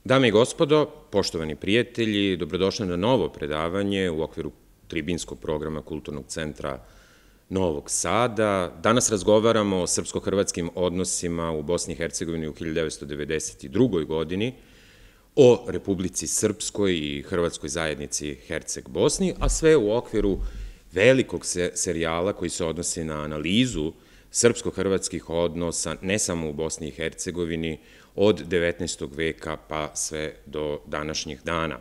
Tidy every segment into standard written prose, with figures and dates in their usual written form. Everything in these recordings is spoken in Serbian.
Dame i gospodo, poštovani prijatelji, dobrodošli na novo predavanje u okviru tribinskog programa Kulturnog centra Novog Sada. Danas razgovaramo o srpsko-hrvatskim odnosima u Bosni i Hercegovini u 1992. godini, o Republici Srpskoj i Hrvatskoj zajednici Herceg-Bosni, a sve u okviru velikog serijala koji se odnosi na analizu srpsko-hrvatskih odnosa ne samo u Bosni i Hercegovini od 19. veka pa sve do današnjih dana.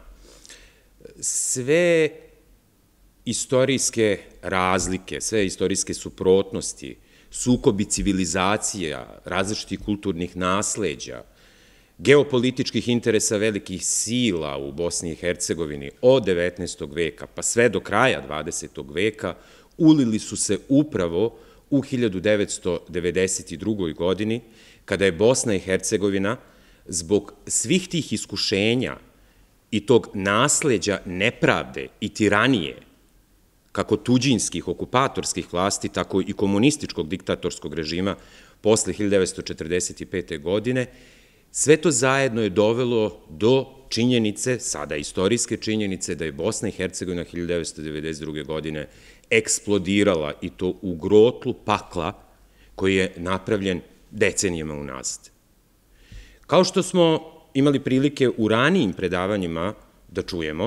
Sve istorijske razlike, sve istorijske suprotnosti, sukobi civilizacija, različitih kulturnih nasleđa, geopolitičkih interesa velikih sila u Bosni i Hercegovini od 19. veka pa sve do kraja 20. veka ulili su se upravo u 1992. godini, kada je Bosna i Hercegovina zbog svih tih iskušenja i tog nasleđa nepravde i tiranije, kako tuđinskih, okupatorskih vlasti, tako i komunističkog diktatorskog režima posle 1945. godine, sve to zajedno je dovelo do činjenice, sada istorijske činjenice, da je Bosna i Hercegovina 1992. godine eksplodirala i to u grotlu pakla koji je napravljen decenijama unazad. Kao što smo imali prilike u ranijim predavanjima da čujemo,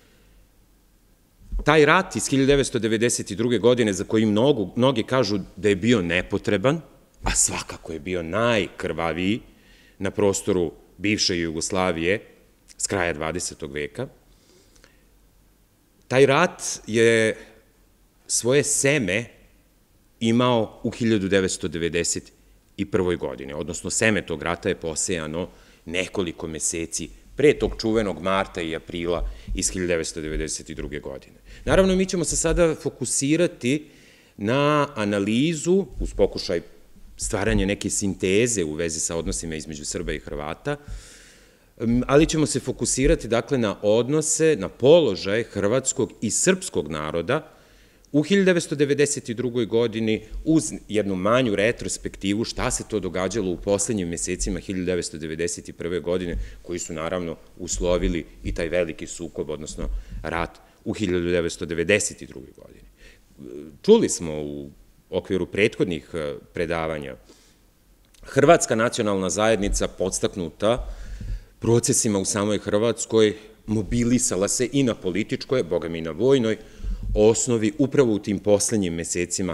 taj rat iz 1992. godine, za koji mnogi kažu da je bio nepotreban, a svakako je bio najkrvaviji na prostoru bivše Jugoslavije s kraja 20. veka, taj rat je svoje seme imao u 1991. godine, odnosno seme tog rata je posejano nekoliko meseci pre tog čuvenog marta i aprila iz 1992. godine. Naravno, mi ćemo se sada fokusirati na analizu, uz pokušaj stvaranja neke sinteze u vezi sa odnosima između Srba i Hrvata, ali ćemo se fokusirati, dakle, na odnose, na položaj hrvatskog i srpskog naroda u 1992. godini uz jednu manju retrospektivu šta se to događalo u poslednjim mesecima 1991. godine, koji su naravno uslovili i taj veliki sukob, odnosno rat u 1992. godini. Čuli smo u okviru prethodnih predavanja, Hrvatska nacionalna zajednica podstaknuta procesima u samoj Hrvatskoj mobilisala se i na političkoj, boga mi i na vojnoj, osnovi upravo u tim poslednjim mesecima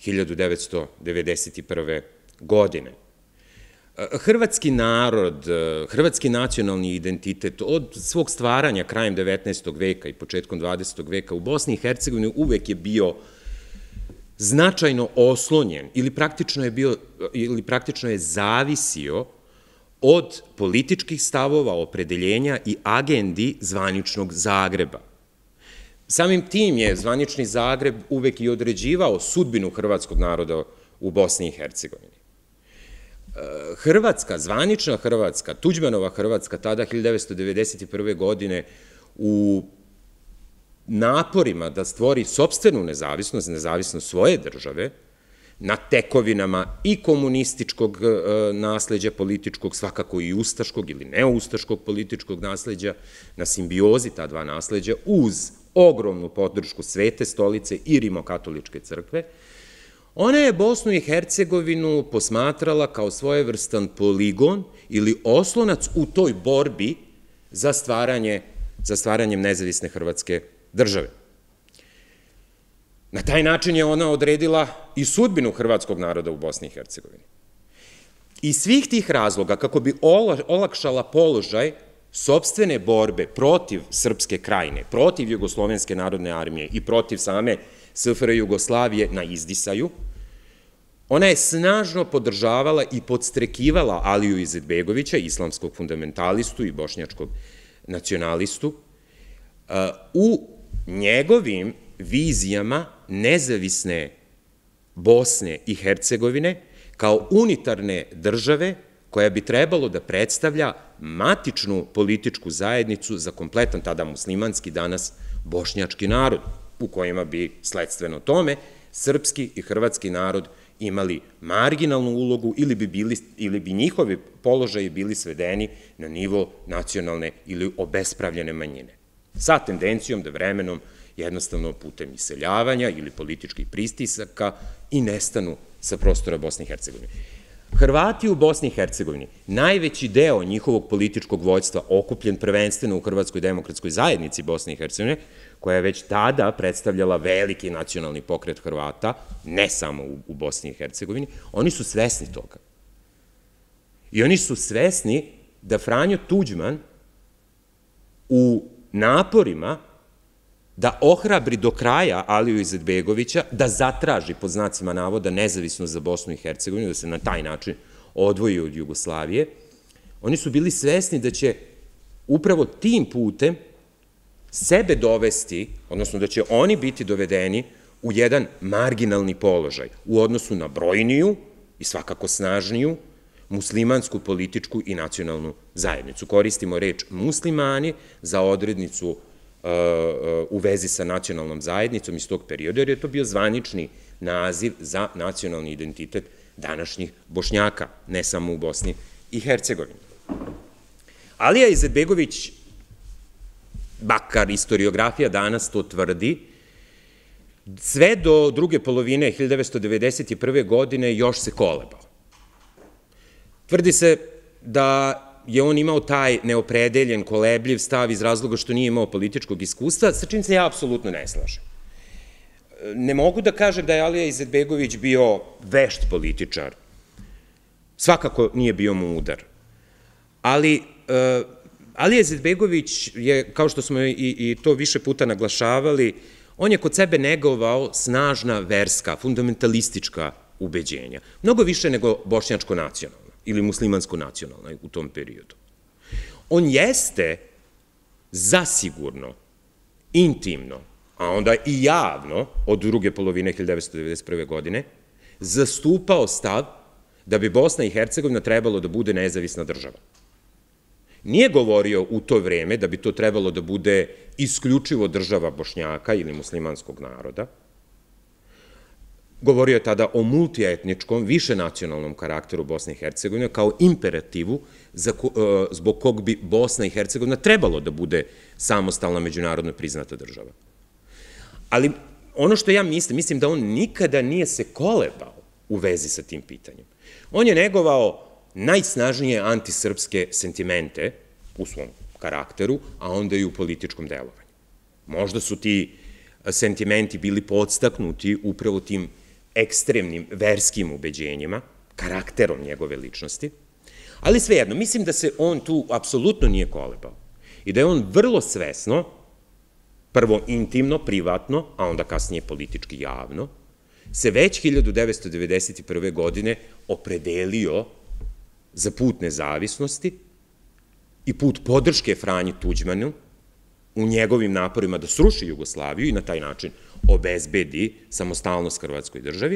1991. godine. Hrvatski narod, hrvatski nacionalni identitet od svog stvaranja krajem 19. veka i početkom 20. veka u Bosni i Hercegovini uvek je bio značajno oslonjen ili praktično je zavisio od političkih stavova, opredeljenja i agendi zvaničnog Zagreba. Samim tim je zvanični Zagreb uvek i određivao sudbinu hrvatskog naroda u Bosni i Hercegovini. Hrvatska, zvanična Hrvatska, Tuđmanova Hrvatska, tada 1991. godine, u naporima da stvori sopstvenu nezavisnost, nezavisnost svoje države, na tekovinama i komunističkog nasleđa političkog, svakako i ustaškog ili neustaškog političkog nasleđa, na simbiozi ta dva nasleđa, uz ogromnu podršku Svete stolice i Rimokatoličke crkve, ona je Bosnu i Hercegovinu posmatrala kao svojevrstan poligon ili oslonac u toj borbi za stvaranjem nezavisne Hrvatske države. Na taj način je ona odredila i sudbinu hrvatskog naroda u Bosni i Hercegovini. Iz svih tih razloga, kako bi olakšala položaj sopstvene borbe protiv Srpske krajine, protiv Jugoslovenske narodne armije i protiv same SFRJ Jugoslavije na izdisaju, ona je snažno podržavala i podstrekivala Aliju Izetbegovića, islamskog fundamentalistu i bošnjačkog nacionalistu, u njegovim vizijama nezavisne Bosne i Hercegovine kao unitarne države koja bi trebalo da predstavlja matičnu političku zajednicu za kompletan tada muslimanski, danas bošnjački narod, u kojima bi sledstveno tome srpski i hrvatski narod imali marginalnu ulogu ili bi njihovi položaji bili svedeni na nivo nacionalne ili obespravljene manjine. Sa tendencijom da vremenom jednostavno putem iseljavanja ili političkih pristisaka i nestanu sa prostora Bosne i Hercegovine. Hrvati u Bosni i Hercegovini, najveći deo njihovog političkog vođstva okupljen prvenstveno u Hrvatskoj demokratskoj zajednici Bosne i Hercegovine, koja je već tada predstavljala veliki nacionalni pokret Hrvata, ne samo u Bosni i Hercegovini, oni su svesni toga. I oni su svesni da Franjo Tuđman u naporima da ohrabri do kraja Aliju Izetbegovića, da zatraži, pod znacima navoda, nezavisnost za Bosnu i Hercegovinu, da se na taj način odvoji od Jugoslavije, oni su bili svesni da će upravo tim putem sebe dovesti, odnosno da će oni biti dovedeni u jedan marginalni položaj u odnosu na brojniju i svakako snažniju muslimansku, političku i nacionalnu zajednicu. Koristimo reč muslimani za odrednicu u vezi sa nacionalnom zajednicom iz tog perioda, jer je to bio zvanični naziv za nacionalni identitet današnjih Bošnjaka, ne samo u Bosni i Hercegovini. Alija Izetbegović, makar istoriografija danas to tvrdi, sve do druge polovine 1991. godine još se kolebao. Tvrdi se da je on imao taj neopredeljen, kolebljiv stav iz razloga što nije imao političkog iskustva, sa čim se ja apsolutno ne slažem. Ne mogu da kažem da je Alija Izetbegović bio vešt političar. Svakako nije bio mudar. Ali Alija Izetbegović je, kao što smo i to više puta naglašavali, on je kod sebe negovao snažna verska, fundamentalistička ubeđenja. Mnogo više nego bošnjačko-nacionalna ili muslimansko-nacionalna u tom periodu. On jeste zasigurno, intimno, a onda i javno, od druge polovine 1991. godine, zastupao stav da bi Bosna i Hercegovina trebalo da bude nezavisna država. Nije govorio u to vreme da bi to trebalo da bude isključivo država Bošnjaka ili muslimanskog naroda. Govorio je tada o multietničkom, višenacionalnom karakteru Bosne i Hercegovine kao imperativu zbog kog bi Bosna i Hercegovina trebalo da bude samostalna međunarodno priznata država. Ali ono što ja mislim da on nikada nije se kolebao u vezi sa tim pitanjem. On je negovao najsnažnije antisrpske sentimente u svom karakteru, a onda i u političkom delovanju. Možda su ti sentimenti bili podstaknuti upravo tim ekstremnim verskim ubeđenjima, karakterom njegove ličnosti, ali svejedno, mislim da se on tu apsolutno nije kolebao i da je on vrlo svesno, prvo intimno, privatno, a onda kasnije politički javno, se već 1991. godine opredelio za put nezavisnosti i put podrške Franji Tuđmanu u njegovim naporima da sruši Jugoslaviju i na taj način obezbedi samostalnost Hrvatskoj državi,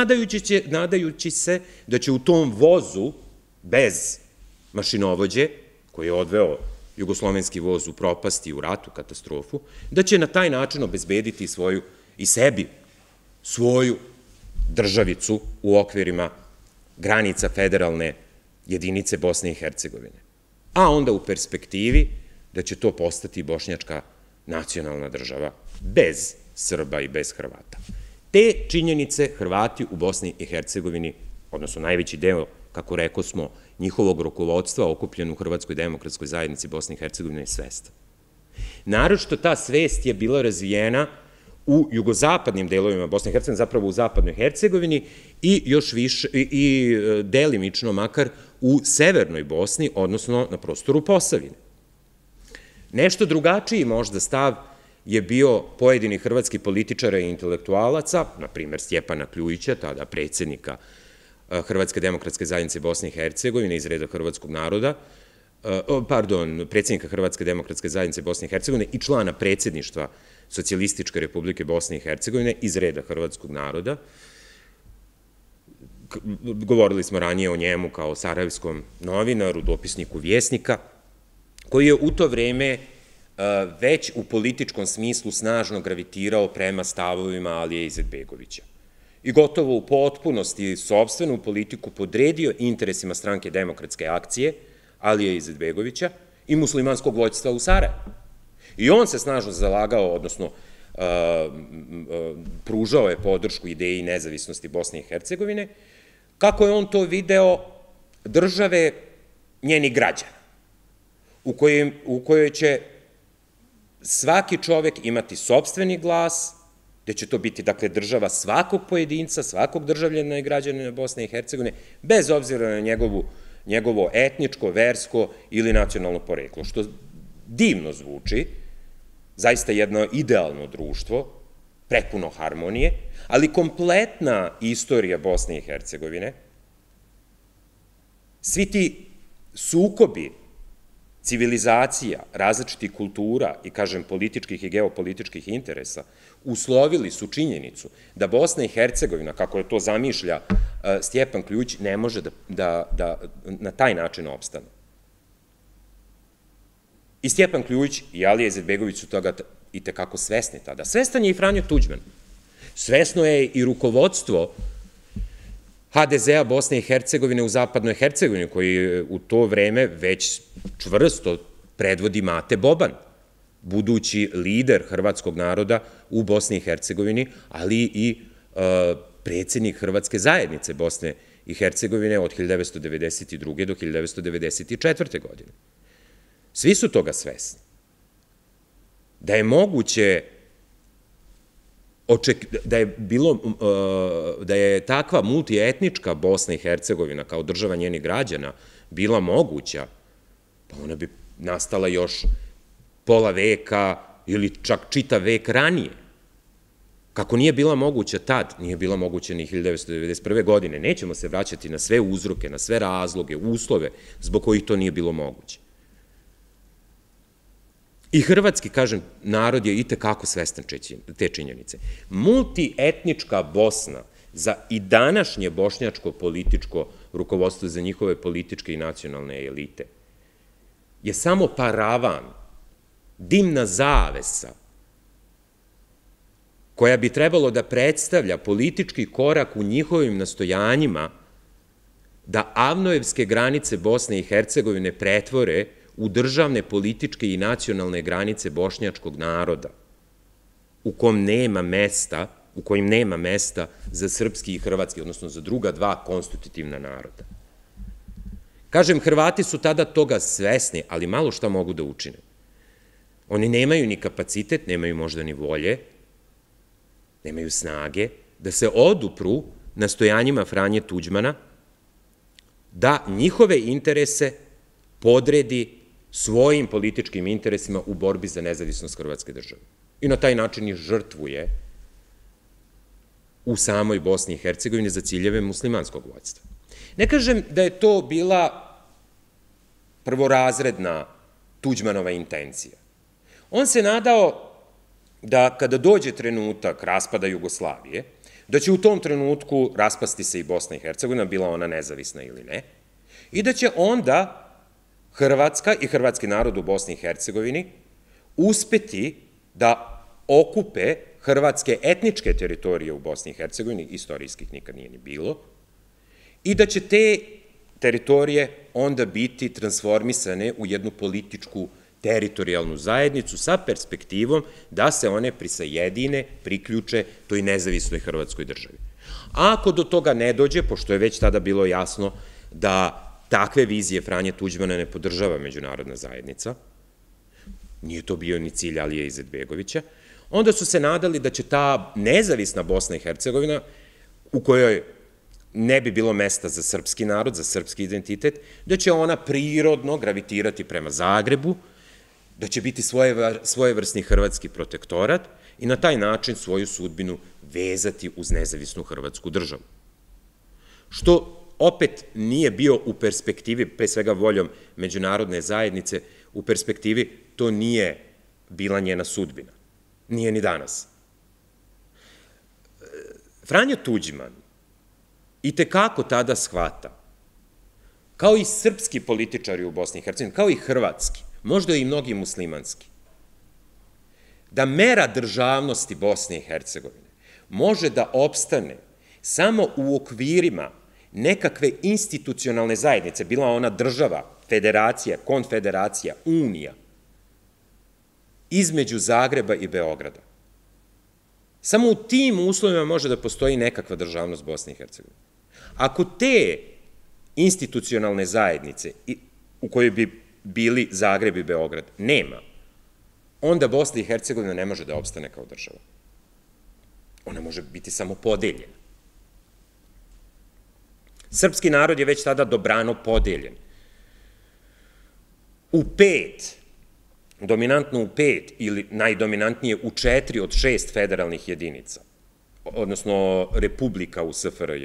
nadajući se da će u tom vozu bez mašinovođe, koji je odveo jugoslovenski voz u propast i u ratu, katastrofu, da će na taj način obezbediti i sebi svoju državicu u okvirima granica federalne jedinice Bosne i Hercegovine. A onda u perspektivi da će to postati bošnjačka nacionalna država bez Srba i bez Hrvata. Te činjenice Hrvati u Bosni i Hercegovini, odnosno najveći deo, kako rekao smo, njihovog rukovodstva okupljen u Hrvatskoj demokratskoj zajednici Bosne i Hercegovine je svestan. Naročito ta svest je bila razvijena u jugozapadnim delovima Bosne i Hercegovine, zapravo u zapadnoj Hercegovini i još više, i delimično makar u severnoj Bosni, odnosno na prostoru Posavine. Nešto drugačiji možda stav je bio pojedini hrvatski političara i intelektualaca, na primer Stjepana Kljujića, tada predsjednika Hrvatske demokratske zajednice Bosne i Hercegovine iz reda hrvatskog naroda, predsjednika Hrvatske demokratske zajednice Bosne i Hercegovine i člana predsjedništva Socijalističke republike Bosne i Hercegovine iz reda hrvatskog naroda. Govorili smo ranije o njemu kao sarajevskom novinaru, dopisniku Vjesnika, koji je u to vreme već u političkom smislu snažno gravitirao prema stavovima Alije Izetbegovića. i gotovo u potpunosti sopstvenu politiku podredio interesima Stranke demokratske akcije, Alije Izetbegovića i muslimanskog vođstva u Sarajevu. I on se snažno zalagao, odnosno pružao je podršku ideji nezavisnosti Bosne i Hercegovine, kako je on to video države njenih građana, u kojoj će svaki čovek imati sopstveni glas, gde će to biti, dakle, država svakog pojedinca, svakog državljana i građanina Bosne i Hercegovine, bez obzira na njegovo etničko, versko ili nacionalno poreklo, što divno zvuči, zaista jedno idealno društvo, prepuno harmonije, ali kompletna istorija Bosne i Hercegovine, svi ti sukobi civilizacija, različitih kultura i, kažem, političkih i geopolitičkih interesa, uslovili su činjenicu da Bosna i Hercegovina, kako je to zamišlja Stjepan Ključ, ne može da na taj način opstane. I Stjepan Ključ i Alija Izetbegović su toga i tekako svesni tada. Svestan je i Franjo Tuđman. Svesno je i rukovodstvo HDZ-a Bosne i Hercegovine u zapadnoj Hercegovini, koji u to vreme već čvrsto predvodi Mate Boban, budući lider hrvatskog naroda u Bosni i Hercegovini, ali i predsjednik Hrvatske zajednice Bosne i Hercegovine od 1992. do 1994. godine. Svi su toga svesni. Da je moguće, da je takva multietnička Bosna i Hercegovina kao država njenih građana bila moguća, pa ona bi nastala još pola veka ili čak čitav vek ranije. Kako nije bila moguća tad, nije bila moguća ni 1991. godine. Nećemo se vraćati na sve uzroke, na sve razloge, uslove zbog kojih to nije bilo moguće. I hrvatski, kažem, narod je i tekako svestan te činjenice. Multietnička Bosna za i današnje bošnjačko političko rukovodstvo, za njihove političke i nacionalne elite, je samo paravan, dimna zavesa, koja bi trebalo da predstavlja politički korak u njihovim nastojanjima da avnojevske granice Bosne i Hercegovine pretvore u državne, političke i nacionalne granice bošnjačkog naroda, u kojim nema mesta za srpski i hrvatski, odnosno za druga dva konstitutivna naroda. Kažem, Hrvati su tada toga svesni, ali malo šta mogu da učine. Oni nemaju ni kapacitet, nemaju možda ni volje, nemaju snage da se odupru nastojanjima Franje Tuđmana da njihove interese podredi svojim političkim interesima u borbi za nezavisnost Hrvatske države. I na taj način ih žrtvuje u samoj Bosni i Hercegovini za ciljeve muslimanskog vođstva. Ne kažem da je to bila prvorazredna Tuđmanova intencija. On se nadao da kada dođe trenutak raspada Jugoslavije, da će u tom trenutku raspasti se i Bosna i Hercegovina, bila ona nezavisna ili ne, i da će onda Hrvatska i hrvatski narod u Bosni i Hercegovini uspeti da okupe hrvatske etničke teritorije u Bosni i Hercegovini, istorijskih nikad nije ni bilo, i da će te teritorije onda biti transformisane u jednu političku teritorijalnu zajednicu sa perspektivom da se one prisajedine, priključe toj nezavisnoj Hrvatskoj državi. A ako do toga ne dođe, pošto je već tada bilo jasno da takve vizije Franje Tuđmana ne podržava međunarodna zajednica, nije to bio ni cilj Alije Izetbegovića, onda su se nadali da će ta nezavisna Bosna i Hercegovina, u kojoj ne bi bilo mesta za srpski narod, za srpski identitet, da će ona prirodno gravitirati prema Zagrebu, da će biti svojevrsni hrvatski protektorat i na taj način svoju sudbinu vezati uz nezavisnu Hrvatsku državu. Što opet nije bio u perspektivi, pre svega voljom međunarodne zajednice, u perspektivi to nije bila njena sudbina. Nije ni danas. Franjo Tuđman i tekako tada shvata, kao i srpski političari u Bosni i Hercegovini, kao i hrvatski, možda i mnogi muslimanski, da mera državnosti Bosne i Hercegovine može da opstane samo u okvirima nekakve institucionalne zajednice, bila ona država, federacija, konfederacija, unija, između Zagreba i Beograda. Samo u tim uslovima može da postoji nekakva državnost Bosne i Hercegovine. Ako te institucionalne zajednice u kojoj bi bili Zagreb i Beograd nema, onda Bosna i Hercegovina ne može da opstane kao država. Ona može biti samo podeljena. Srpski narod je već tada dobrano podeljen. U 5, dominantno u 5 ili najdominantnije u 4 od 6 federalnih jedinica, odnosno republika u SFRJ.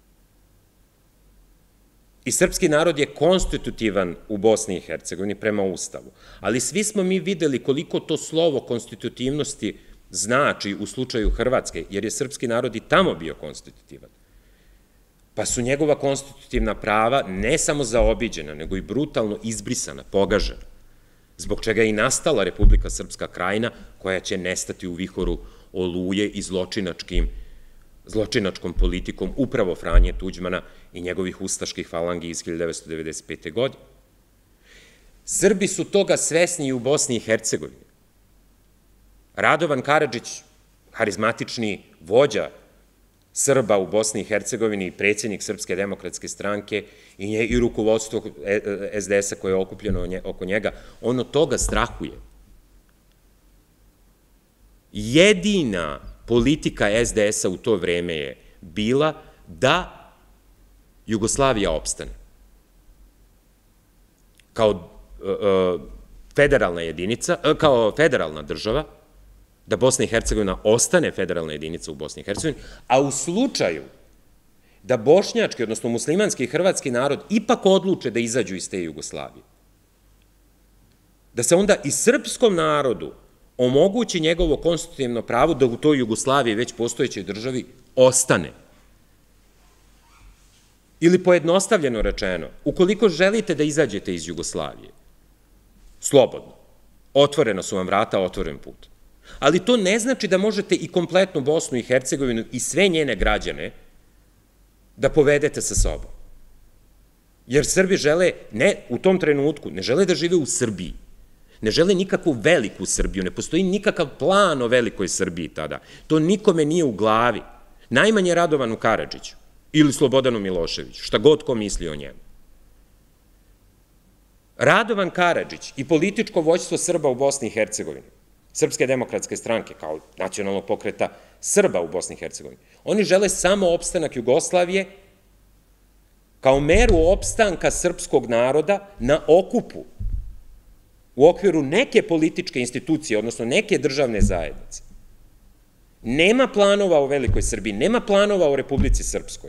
I srpski narod je konstitutivan u Bosni i Hercegovini prema Ustavu, ali svi smo mi videli koliko to slovo konstitutivnosti znači u slučaju Hrvatske, jer je srpski narod i tamo bio konstitutivan. Pa su njegova konstitutivna prava ne samo zaobiđena, nego i brutalno izbrisana, pogažena, zbog čega je i nastala Republika Srpska Krajina, koja će nestati u vihoru oluje i zločinačkom politikom upravo Franje Tuđmana i njegovih ustaških falangi iz 1995. godine. Srbi su toga svesni i u Bosni i Hercegovini. Radovan Karadžić, harizmatični vođa Srba u Bosni i Hercegovini i predsjednik Srpske demokratske stranke i rukovodstvo SDS-a koje je okupljeno oko njega, on od toga strahuje. Jedina politika SDS-a u to vreme je bila da Jugoslavija opstane. Kao federalna jedinica, kao federalna država, da Bosna i Hercegovina ostane federalna jedinica u Bosni i Hercegovini, a u slučaju da bošnjački, odnosno muslimanski i hrvatski narod ipak odluče da izađu iz te Jugoslavije, da se onda i srpskom narodu omogući njegovo konstitutivno pravo da u toj Jugoslaviji, već postojećoj državi, ostane. Ili pojednostavljeno rečeno, ukoliko želite da izađete iz Jugoslavije, slobodno, otvorena su vam vrata, otvoren put. Ali to ne znači da možete i kompletnu Bosnu i Hercegovinu i sve njene građane da povedete sa sobom. Jer Srbi žele, ne u tom trenutku, ne žele da žive u Srbiji, ne žele nikakvu veliku Srbiju, ne postoji nikakav plan o velikoj Srbiji tada. To nikome nije u glavi. Najmanje Radovanu Karadžiću ili Slobodanu Miloševiću, šta god ko misli o njemu. Radovan Karadžić i političko vođstvo Srba u Bosni i Hercegovini, Srpske demokratske stranke kao nacionalnog pokreta Srba u Bosni i Hercegovini, oni žele samo opstanak Jugoslavije kao meru opstanka srpskog naroda na okupu u okviru neke političke institucije, odnosno neke državne zajednice. Nema planova o velikoj Srbiji, nema planova o Republici Srpskoj.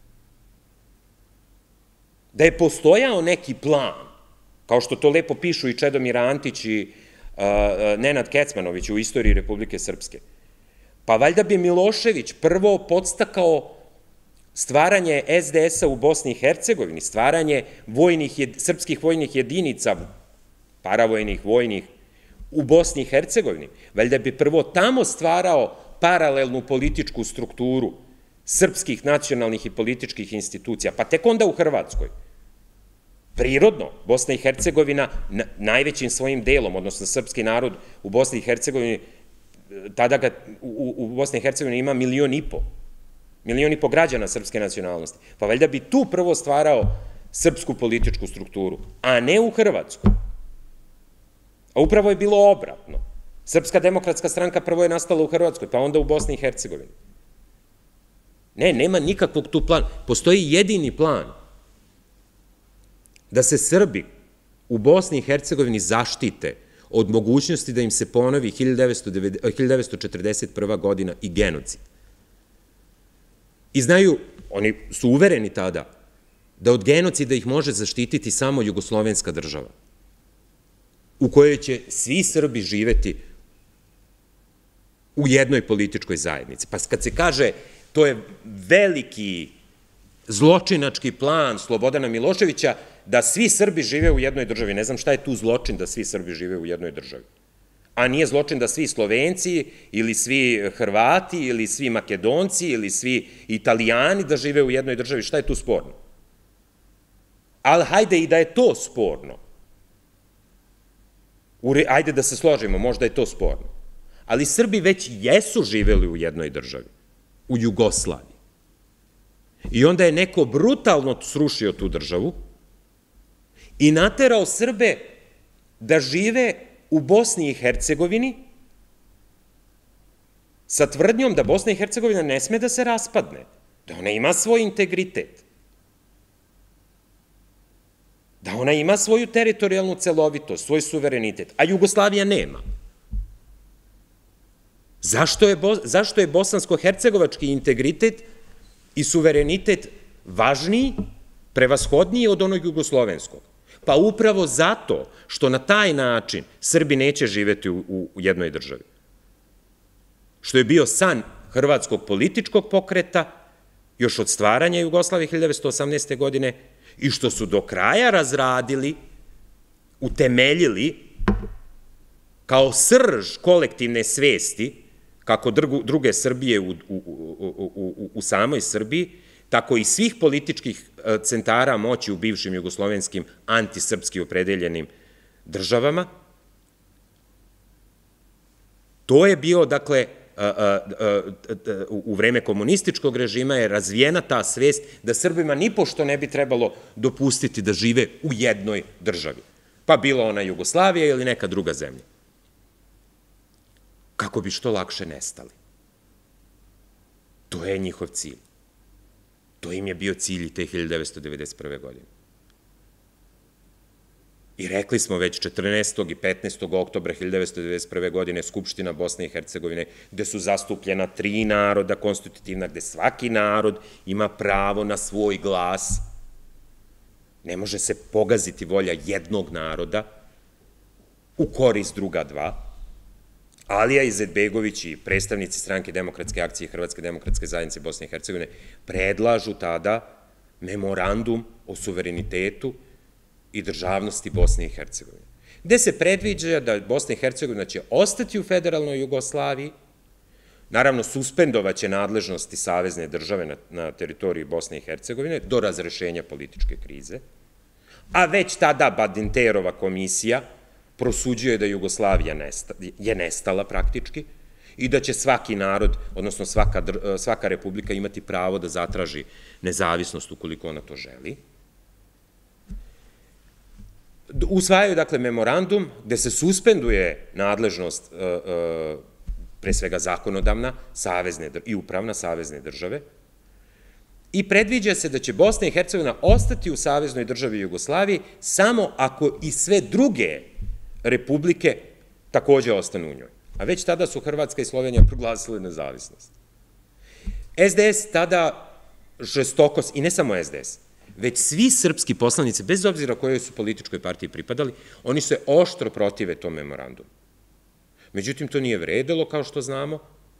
Da je postojao neki plan, kao što to lepo pišu i Čedomir Antić i Nenad Kecmanović u istoriji Republike Srpske, pa valjda bi Milošević prvo podstakao stvaranje SDS-a u Bosni i Hercegovini, stvaranje srpskih vojnih jedinica, paravojnih, vojnih, u Bosni i Hercegovini. Valjda bi prvo tamo stvarao paralelnu političku strukturu srpskih nacionalnih i političkih institucija, pa tek onda u Hrvatskoj. Prirodno, Bosna i Hercegovina najvećim svojim delom, odnosno srpski narod u Bosni i Hercegovini, tada ga u Bosni i Hercegovini ima 1,5 miliona građana srpske nacionalnosti, pa valjda bi tu prvo stvarao srpsku političku strukturu, a ne u Hrvatskoj. A upravo je bilo obratno. Srpska demokratska stranka prvo je nastala u Hrvatskoj, pa onda u Bosni i Hercegovini. Ne, nema nikakvog tu plana. Postoji jedini plan da se Srbi u Bosni i Hercegovini zaštite od mogućnosti da im se ponovi 1941. godina i genocid. I znaju, oni su uvereni tada, da od genocida ih može zaštititi samo jugoslovenska država, u kojoj će svi Srbi živeti u jednoj političkoj zajednici. Pa kad se kaže to je veliki zločinački plan Slobodana Miloševića da svi Srbi žive u jednoj državi, ne znam šta je tu zločin da svi Srbi žive u jednoj državi. A nije zločin da svi Slovenci ili svi Hrvati ili svi Makedonci ili svi Italijani da žive u jednoj državi. Šta je tu sporno? Ali hajde i da je to sporno. Hajde da se složimo, možda je to sporno. Ali Srbi već jesu živeli u jednoj državi, u Jugoslaviji. I onda je neko brutalno srušio tu državu i naterao Srbe da žive u Bosni i Hercegovini sa tvrdnjom da Bosna i Hercegovina ne sme da se raspadne, da ona ima svoj integritet, da ona ima svoju teritorijalnu celovitost, svoj suverenitet, a Jugoslavija nema. Zašto je bosansko-hercegovački integritet i suverenitet važniji, prevashodniji od onog jugoslovenskog? Pa upravo zato što na taj način Srbi neće živeti u jednoj državi. Što je bio san hrvatskog političkog pokreta, još od stvaranja Jugoslavije 1918. godine, i što su do kraja razradili, utemeljili kao srž kolektivne svesti, kako druge Srbije u samoj Srbiji, tako i svih političkih centara moći u bivšim jugoslovenskim antisrpski opredeljenim državama. To je bio, dakle, u vreme komunističkog režima je razvijena ta svest da Srbima nipošto ne bi trebalo dopustiti da žive u jednoj državi, pa bila ona Jugoslavija ili neka druga zemlja, kako bi što lakše nestali. To je njihov cilj. To im je bio cilj i te 1991. godine. I rekli smo već 14. i 15. oktobra 1991. godine Skupština Bosne i Hercegovine, gde su zastupljena 3 naroda konstitutivna, gde svaki narod ima pravo na svoj glas. Ne može se pogaziti volja jednog naroda u korist druga 2. Alija Izetbegović i predstavnici Stranke demokratske akcije Hrvatske demokratske zajednice Bosne i Hercegovine predlažu tada memorandum o suverenitetu i državnosti Bosne i Hercegovine, gde se predviđa da Bosna i Hercegovina će ostati u federalnoj Jugoslaviji, naravno suspendovaće nadležnosti savezne države na teritoriji Bosne i Hercegovine do razrešenja političke krize, a već tada Badinterova komisija prosuđuje da Jugoslavija je nestala praktički i da će svaki narod, odnosno svaka republika imati pravo da zatraži nezavisnost ukoliko ona to želi. Usvajaju, dakle, memorandum gde se suspenduje nadležnost, pre svega zakonodavna i upravna savezne države i predviđa se da će Bosna i Hercegovina ostati u saveznoj državi Jugoslaviji samo ako i sve druge republike takođe ostanu u njoj. A već tada su Hrvatska i Slovenija proglasile nezavisnost. SDS tada žestoko, i ne samo SDS, već svi srpski poslanici, bez obzira kojoj su političkoj partiji pripadali, oni se oštro protive tom memorandumu. Međutim, to nije vredelo, kao što znamo.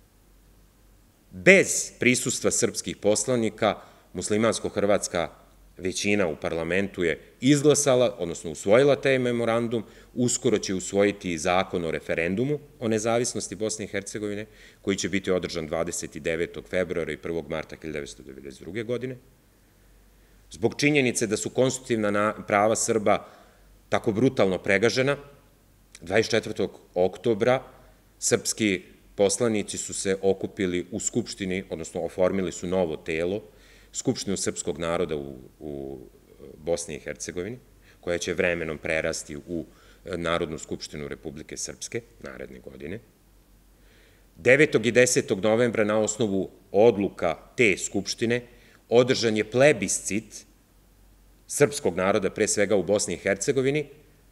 Bez prisustva srpskih poslanika, muslimansko-hrvatska većina u parlamentu je izglasala, odnosno usvojila taj memorandum, uskoro će usvojiti i zakon o referendumu o nezavisnosti Bosne i Hercegovine, koji će biti održan 29. februara i 1. marta 1992. godine. Zbog činjenice da su konstitutivna prava Srba tako brutalno pregažena, 24. oktobra srpski poslanici su se okupili u Skupštini, odnosno oformili su novo telo, Skupštinu srpskog naroda u Bosni i Hercegovini, koja će vremenom prerasti u Narodnu skupštinu Republike Srpske naredne godine. 9. i 10. novembra na osnovu odluka te Skupštine održan je plebiscit srpskog naroda, pre svega u Bosni i Hercegovini,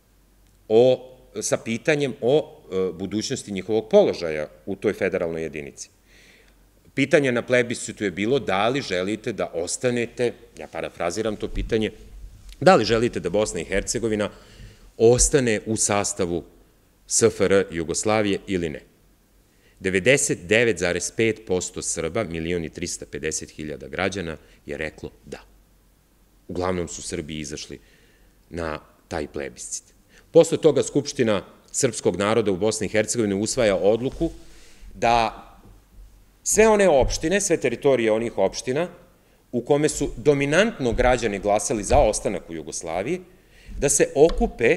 sa pitanjem o budućnosti njihovog položaja u toj federalnoj jedinici. Pitanje na plebiscitu je bilo da li želite da ostanete, ja parafraziram to pitanje, da li želite da Bosna i Hercegovina ostane u sastavu SFRJ Jugoslavije ili ne. 99,5% Srba, 1.350.000 građana, je reklo da. Uglavnom su Srbi izašli na taj plebiscit. Posle toga Skupština srpskog naroda u Bosni i Hercegovini usvaja odluku da sve one opštine, sve teritorije onih opština u kome su dominantno građani glasali za ostanak u Jugoslaviji, da se okupe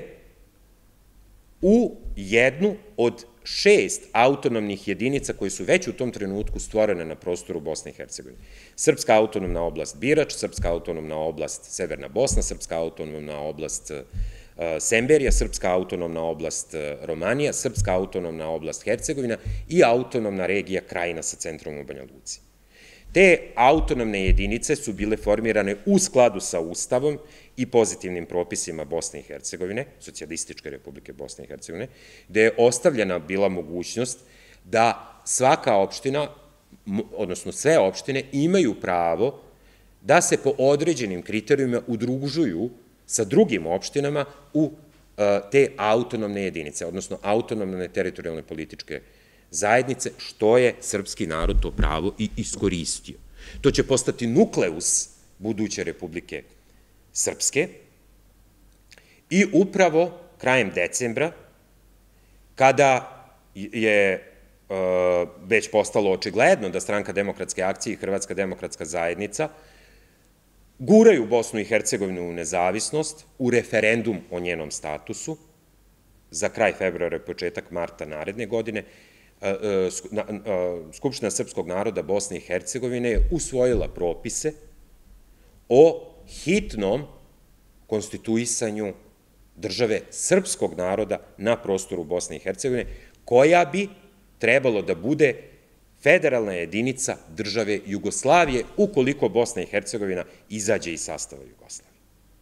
u jednu od 6 autonomnih jedinica koje su već u tom trenutku stvorene na prostoru Bosne i Hercegovine. Srpska autonomna oblast Birač, Srpska autonomna oblast Severna Bosna, Srpska autonomna oblast Semberija, Srpska autonomna oblast Romanija, Srpska autonomna oblast Hercegovina i autonomna regija Krajina sa centrom u Banja Luci. Te autonomne jedinice su bile formirane u skladu sa Ustavom i pozitivnim propisima Bosne i Hercegovine, Socijalističke republike Bosne i Hercegovine, gde je ostavljena bila mogućnost da svaka opština, odnosno sve opštine, imaju pravo da se po određenim kriterijuma udružuju sa drugim opštinama u te autonomne jedinice, odnosno autonomne teritorijalne političke zajednice, što je srpski narod to pravo i iskoristio. To će postati nukleus buduće Republike Srpske i upravo krajem decembra, kada je već postalo očigledno da Stranka demokratske akcije i Hrvatska demokratska zajednica guraju Bosnu i Hercegovinu u nezavisnost, u referendum o njenom statusu, za kraj februara i početak marta naredne godine, Skupština srpskog naroda Bosne i Hercegovine je usvojila propise o hitnom konstituisanju države srpskog naroda na prostoru Bosne i Hercegovine, koja bi trebalo da bude federalna jedinica države Jugoslavije, ukoliko Bosna i Hercegovina izađe iz sastava Jugoslavije.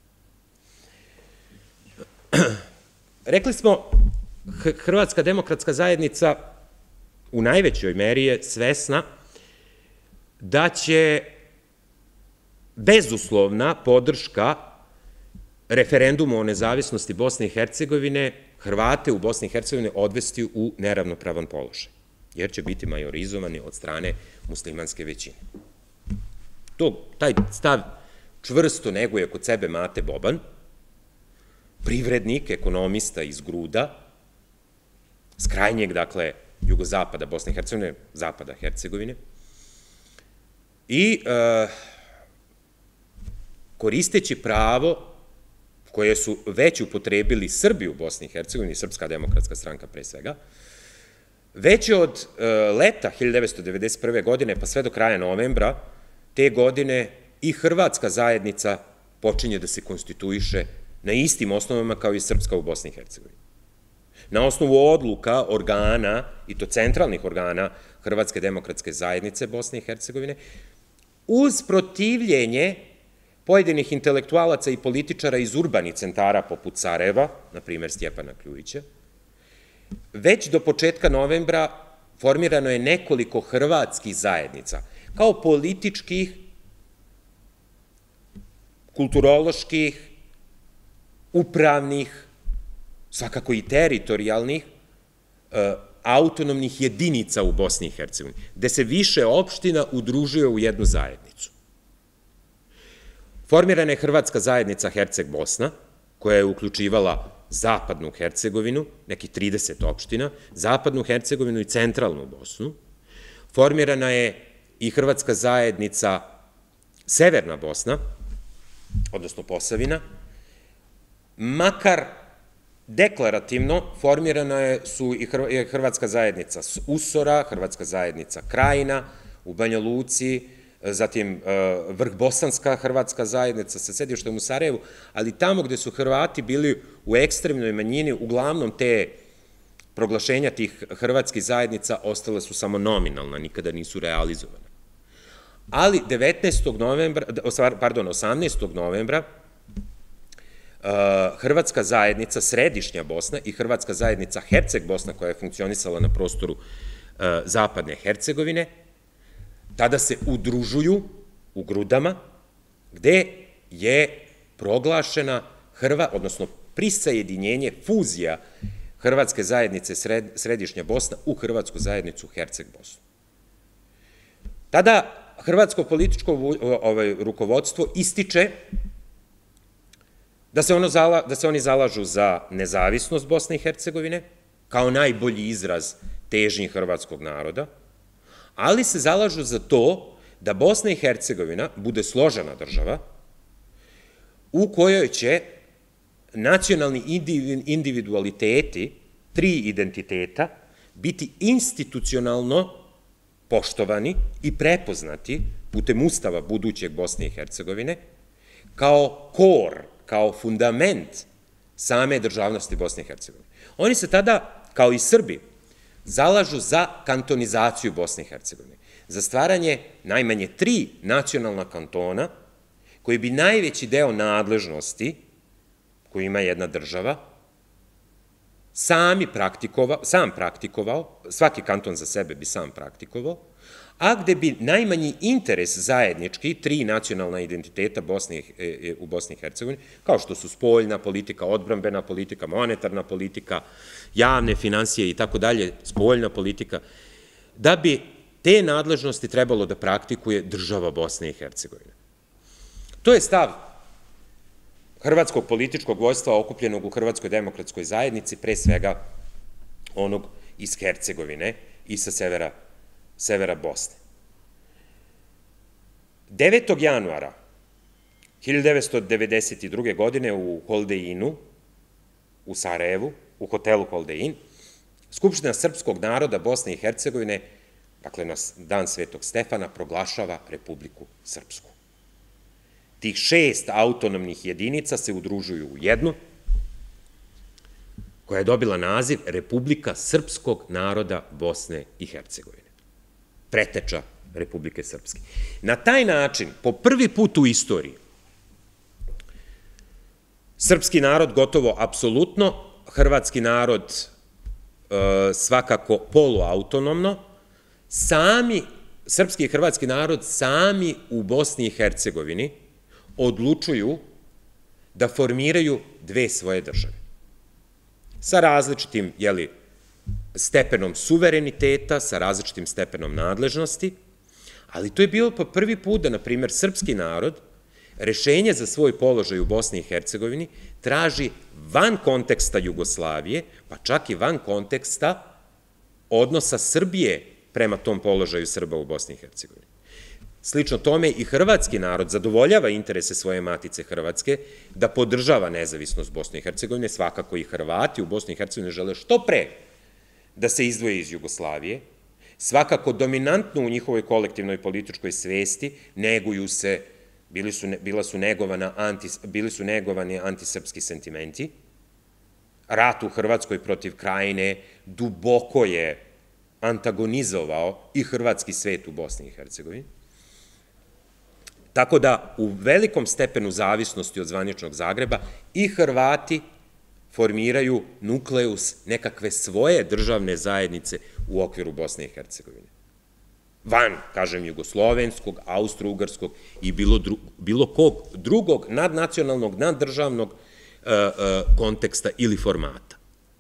Rekli smo, Hrvatska demokratska zajednica u najvećoj meri je svesna da će bezuslovna podrška referendumu o nezavisnosti Bosne i Hercegovine Hrvate u Bosni i Hercegovini odvesti u neravnopravan položaj, jer će biti majorizovani od strane muslimanske većine. Taj stav čvrsto neguje kod sebe Mate Boban, privrednik, ekonomista iz Gruda, s krajnjeg, dakle, jugozapada Bosne i Hercegovine, zapada Hercegovine, i koristeći pravo koje su već upotrebili Srbi u Bosni i Hercegovini, Srpska demokratska stranka pre svega, već je od leta 1991. godine pa sve do kraja novembra te godine i Hrvatska zajednica počinje da se konstituiše na istim osnovama kao i Srpska u Bosni i Hercegovini. Na osnovu odluka organa, i to centralnih organa Hrvatske demokratske zajednice Bosne i Hercegovine, uz protivljenje pojedinih intelektualaca i političara iz urbanih centara poput Sarajeva, na primer Stjepana Kljujića, već do početka novembra formirano je nekoliko hrvatskih zajednica, kao političkih, kulturoloških, upravnih, svakako i teritorijalnih, autonomnih jedinica u Bosni i Hercegovini, gde se više opština udružuje u jednu zajednicu. Formirana je Hrvatska zajednica Herceg-Bosna, koja je uključivala zapadnu Hercegovinu, nekih 30 opština, zapadnu Hercegovinu i centralnu Bosnu. Formirana je i Hrvatska zajednica Severna Bosna, odnosno Posavina, makar deklarativno formirana su i Hrvatska zajednica Usora, Hrvatska zajednica Krajina u Banja Luci, zatim Vrhbosanska Hrvatska zajednica sa sedištem u Sarajevu, ali tamo gde su Hrvati bili u ekstremnoj manjini, uglavnom te proglašenja tih hrvatskih zajednica ostale su samo nominalna, nikada nisu realizovane. Ali 18. novembra Hrvatska zajednica Središnja Bosna i Hrvatska zajednica Herceg-Bosna, koja je funkcionisala na prostoru zapadne Hercegovine, tada se udružuju u Grudama, gde je proglašena odnosno prisajedinjenje, fuzija Hrvatske zajednice Središnja Bosna u Hrvatsku zajednicu Herceg-Bosnu. Tada hrvatsko političko rukovodstvo ističe da se oni zalažu za nezavisnost Bosne i Hercegovine, kao najbolji izraz težnji hrvatskog naroda, ali se zalažu za to da Bosna i Hercegovina bude složena država u kojoj će nacionalni individualiteti, 3 identiteta, biti institucionalno poštovani i prepoznati putem Ustava budućeg Bosne i Hercegovine kao kor, kao fundament same državnosti Bosne i Hercegovine. Oni se tada, kao i Srbi, zalažu za kantonizaciju Bosne i Hercegovine, za stvaranje najmanje 3 nacionalna kantona koji bi najveći deo nadležnosti koju ima jedna država sam praktikovao, svaki kanton za sebe bi sam praktikovao, a gde bi najmanji interes zajednički 3 nacionalna identiteta u Bosni i Hercegovini, kao što su spoljna politika, odbrambena politika, monetarna politika, javne finansije i tako dalje, spoljna politika, da bi te nadležnosti trebalo da praktikuje država Bosne i Hercegovine. To je stav hrvatskog političkog vojstva okupljenog u Hrvatskoj demokratskoj zajednici, pre svega onog iz Hercegovine i sa severa Bosne. 9. januara 1992. godine u Holdeinu, u Sarajevu, u hotelu Holdein, Skupština srpskog naroda Bosne i Hercegovine, dakle na dan Svetog Stefana, proglašava Republiku Srpsku. Tih 6 autonomnih jedinica se udružuju u jednu, koja je dobila naziv Republika Srpskog naroda Bosne i Hercegovine. Preteča Republike Srpske. Na taj način, po prvi put u istoriji, srpski narod gotovo apsolutno, hrvatski narod svakako poluautonomno, srpski i hrvatski narod sami u Bosni i Hercegovini odlučuju da formiraju 2 svoje države. Sa različitim, stepenom suvereniteta, sa različitim stepenom nadležnosti, ali to je bilo po prvi put da, na primjer, srpski narod rešenje za svoj položaj u Bosni i Hercegovini traži van konteksta Jugoslavije, pa čak i van konteksta odnosa Srbije prema tom položaju Srba u Bosni i Hercegovini. Slično tome i hrvatski narod zadovoljava interese svoje matice Hrvatske da podržava nezavisnost Bosne i Hercegovine, svakako i Hrvati u Bosni i Hercegovini žele što pre da se izdvoje iz Jugoslavije, svakako dominantno u njihovoj kolektivnoj političkoj svesti neguju se, bili su negovani antisrpski sentimenti, rat u Hrvatskoj protiv Krajine duboko je antagonizovao i hrvatski svet u Bosni i Hercegovini. Tako da u velikom stepenu zavisnosti od zvaničnog Zagreba i Hrvati formiraju nukleus nekakve svoje državne zajednice u okviru Bosne i Hercegovine. Van, kažem, jugoslovenskog, austro-ugarskog i bilo kog drugog nadnacionalnog, naddržavnog konteksta ili formata.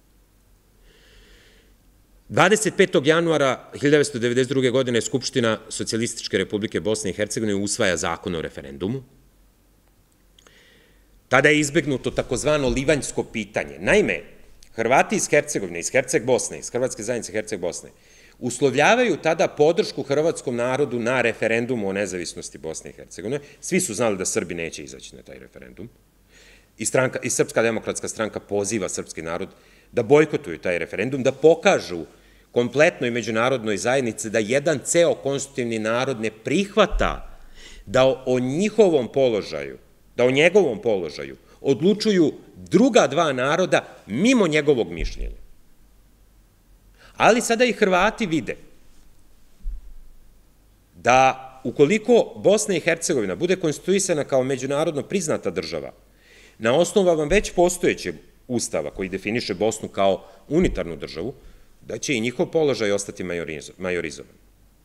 25. januara 1992. godine Skupština Socijalističke Republike Bosne i Hercegovine usvaja zakon o referendumu. Tada je izbegnuto takozvano livanjsko pitanje. Naime, Hrvati iz Hercegovine, iz Herceg-Bosne, iz Hrvatske zajednice Herceg-Bosne, uslovljavaju tada podršku hrvatskom narodu na referendumu o nezavisnosti Bosne i Hercegovine. Svi su znali da Srbi neće izaći na taj referendum. I Srpska demokratska stranka poziva srpski narod da bojkotuju taj referendum, da pokažu kompletnoj međunarodnoj zajednici da jedan ceo konstitutivni narod ne prihvata da o njihovom položaju, da o njegovom položaju odlučuju druga 2 naroda mimo njegovog mišljenja. Ali sada i Hrvati vide da ukoliko Bosna i Hercegovina bude konstituisana kao međunarodno priznata država, na osnovama već postojećeg Ustava koji definiše Bosnu kao unitarnu državu, da će i njihov položaj ostati majorizovan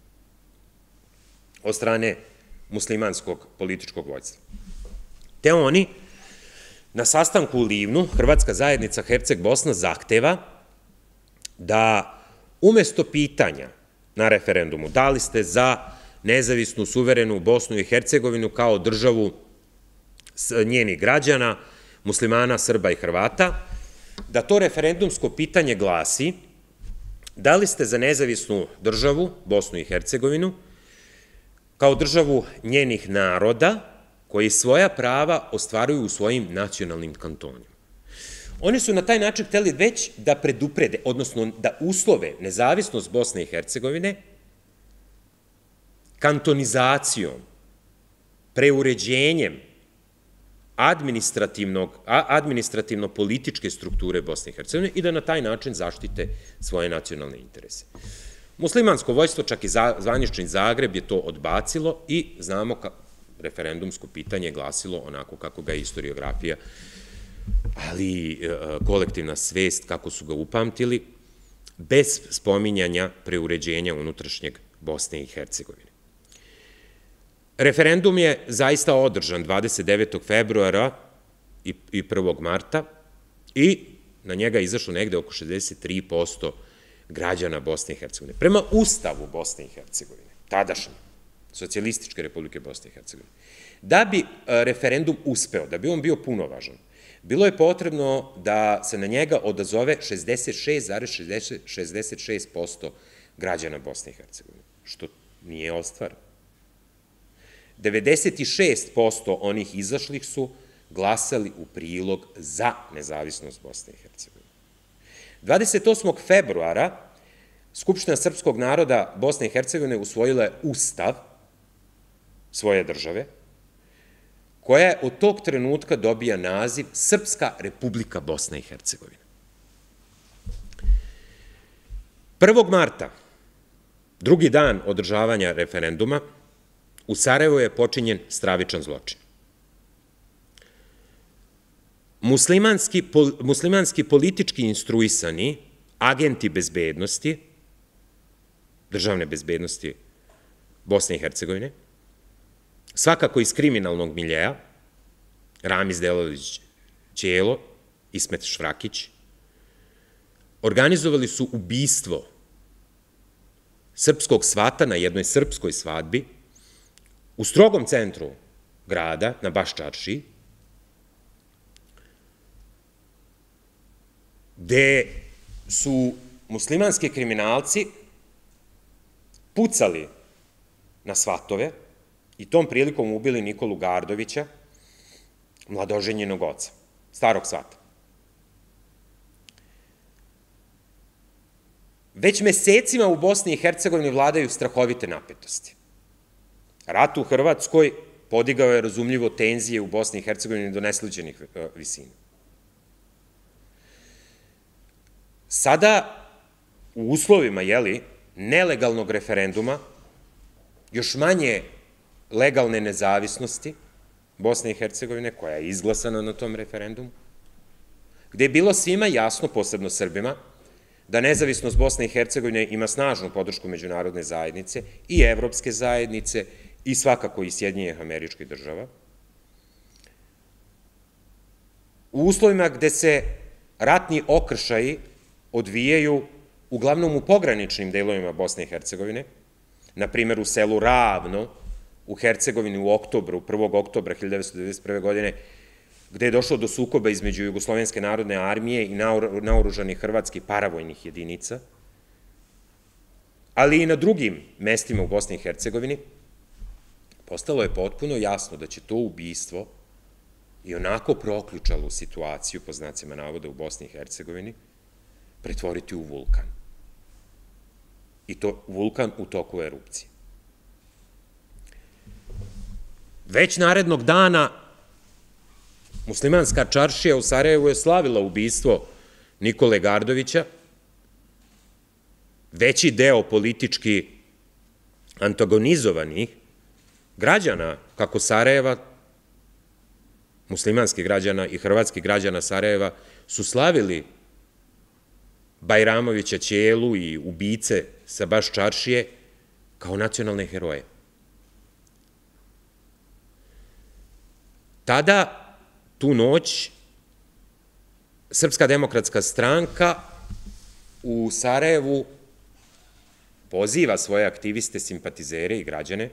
od strane muslimanskog političkog vođstva. Te oni na sastanku u Livnu, Hrvatska zajednica Herceg-Bosna zahteva da umesto pitanja na referendumu da li ste za nezavisnu, suverenu Bosnu i Hercegovinu kao državu njenih građana, muslimana, Srba i Hrvata, da to referendumsko pitanje glasi da li ste za nezavisnu državu, Bosnu i Hercegovinu, kao državu njenih naroda koji svoja prava ostvaruju u svojim nacionalnim kantonima. Oni su na taj način hteli već da preduprede, odnosno da uslove nezavisnost Bosne i Hercegovine kantonizacijom, preuređenjem administrativno-političke strukture Bosne i Hercegovine i da na taj način zaštite svoje nacionalne interese. Muslimansko vojstvo, čak i zvanični Zagreb, je to odbacilo i znamo referendumsko pitanje glasilo onako kako ga je historiografija, ali i kolektivna svest kako su ga upamtili, bez spominjanja preuređenja unutrašnjeg Bosne i Hercegovine. Referendum je zaista održan 29. februara i 1. marta i na njega je izašlo negde oko 63% građana Bosne i Hercegovine. Prema Ustavu Bosne i Hercegovine, tadašnje, Socijalističke republike Bosne i Hercegovine, da bi referendum uspeo, da bi on bio punovažan, bilo je potrebno da se na njega odazove 66,66% građana Bosne i Hercegovine, što nije ostvareno. 96% onih izašlih su glasali u prilog za nezavisnost Bosne i Hercegovine. 28. februara Skupština srpskog naroda Bosne i Hercegovine usvojila je ustav svoje države, koja je od tog trenutka dobija naziv Srpska republika Bosna i Hercegovina. 1. marta, drugi dan održavanja referenduma, u Sarajevu je počinjen stravičan zločin. Muslimanski politički instruisani agenti bezbednosti, državne bezbednosti Bosne i Hercegovine, svakako iz kriminalnog miljeja, Ramiz Delalić Ćelo, Ismet Švrakić, organizovali su ubistvo srpskog svata na jednoj srpskoj svadbi u strogom centru grada, na Baščaršiji, gde su muslimanski kriminalci pucali na svatove i tom prilikom ubili Nikolu Gardovića, mladoženjenog oca, starog svata. Već mesecima u Bosni i Hercegovini vladaju strahovite napetosti. Rat u Hrvatskoj podigao je razumljivo tenzije u Bosni i Hercegovini do nesluđenih visina. Sada, u uslovima, nelegalnog referenduma, još manje legalne nezavisnosti Bosne i Hercegovine, koja je izglasana na tom referendumu, gde je bilo svima jasno, posebno Srbima, da nezavisnost Bosne i Hercegovine ima snažnu podršku međunarodne zajednice i evropske zajednice i svakako i Sjedinjenih Američkih Država. U uslovima gde se ratni okršaji odvijaju uglavnom u pograničnim delovima Bosne i Hercegovine, na primjer u selu Ravno, u Hercegovini u oktobru, 1. oktobra 1991. godine, gde je došlo do sukoba između Jugoslovenske narodne armije i naoružanih hrvatskih paravojnih jedinica, ali i na drugim mestima u Bosni i Hercegovini, postalo je potpuno jasno da će to ubistvo i onako proključalu situaciju, po znacima navoda, u Bosni i Hercegovini, pretvoriti u vulkan. I to vulkan u toku erupcije. Već narednog dana muslimanska čaršija u Sarajevu je slavila ubistvo Nikole Gardovića. Veći deo politički antagonizovanih građana, kako Sarajeva, muslimanskih građana i hrvatskih građana Sarajeva, su slavili Bajramovića Ćelu i ubice sa Baščaršije kao nacionalne heroje. Tada, tu noć, Srpska demokratska stranka u Sarajevu poziva svoje aktiviste, simpatizere i građane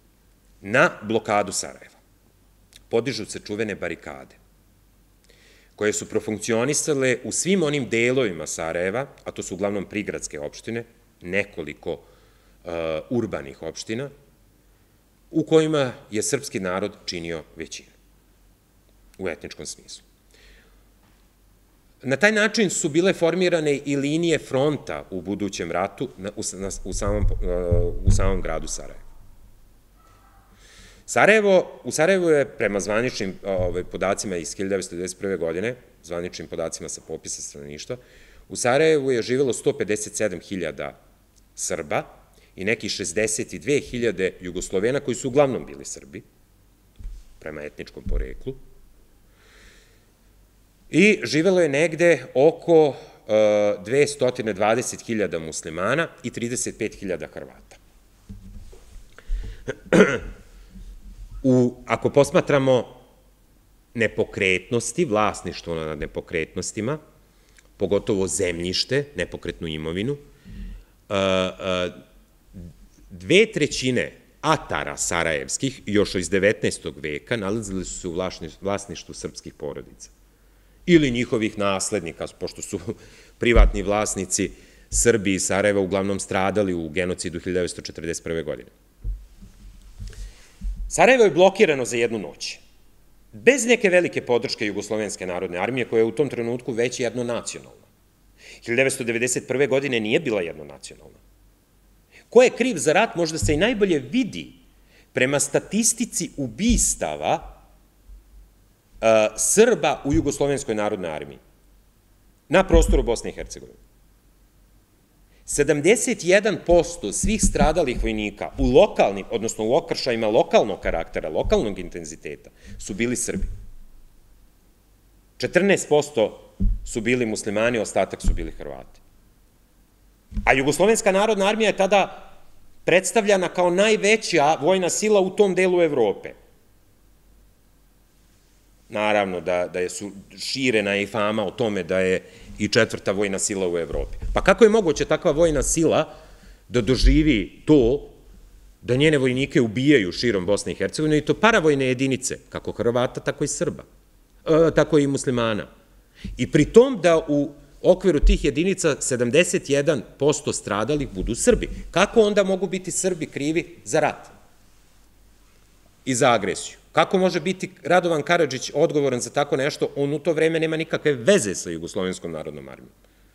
na blokadu Sarajeva. Podižu se čuvene barikade, koje su profunkcionisale u svim onim delovima Sarajeva, a to su uglavnom prigradske opštine, nekoliko urbanih opština, u kojima je srpski narod činio većinu, u etničkom smislu. Na taj način su bile formirane i linije fronta u budućem ratu u samom gradu Sarajevo. U Sarajevu je, prema zvaničnim podacima iz 1991. godine, zvaničnim podacima sa popisa stanovništva, u Sarajevu je živelo 157.000 Srba i nekih 62.000 Jugoslovena, koji su uglavnom bili Srbi, prema etničkom poreklu, i živelo je negde oko 220.000 muslimana i 35.000 Hrvata. Ako posmatramo nepokretnosti, vlasništvo nad nepokretnostima, pogotovo zemljište, nepokretnu imovinu, 2/3 atara sarajevskih, još iz 19. veka, nalazili su se u vlasništvu srpskih porodica ili njihovih naslednika, pošto su privatni vlasnici Srbi i Sarajeva uglavnom stradali u genocidu 1941. godine. Sarajevo je blokirano za jednu noć, bez neke velike podrške Jugoslovenske narodne armije, koja je u tom trenutku već jednonacionalna. 1991. godine nije bila jednonacionalna. Ko je kriv za rat možda se i najbolje vidi prema statistici ubistava Srba u Jugoslovenskoj narodnoj armiji na prostoru Bosne i Hercegovine. 71% svih stradalih vojnika u lokalnim, odnosno u okršajima lokalnog karaktera, lokalnog intenziteta, su bili Srbi. 14% su bili muslimani, ostatak su bili Hrvati. A Jugoslovenska narodna armija je tada predstavljana kao najveća vojna sila u tom delu Evrope. Naravno da su širena i fama o tome da je i 4. vojna sila u Evropi. Pa kako je moguće takva vojna sila da doživi to da njene vojnike ubijaju širom Bosne i Hercegovine, i to paravojne jedinice, kako Hrvata, tako i Srba, tako i muslimana. I pri tom da u okviru tih jedinica 71% stradalih budu Srbi. Kako onda mogu biti Srbi krivi za rat i za agresiju? Kako može biti Radovan Karadžić odgovoran za tako nešto? On u to vreme nema nikakve veze sa Jugoslovenskom narodnom armijom.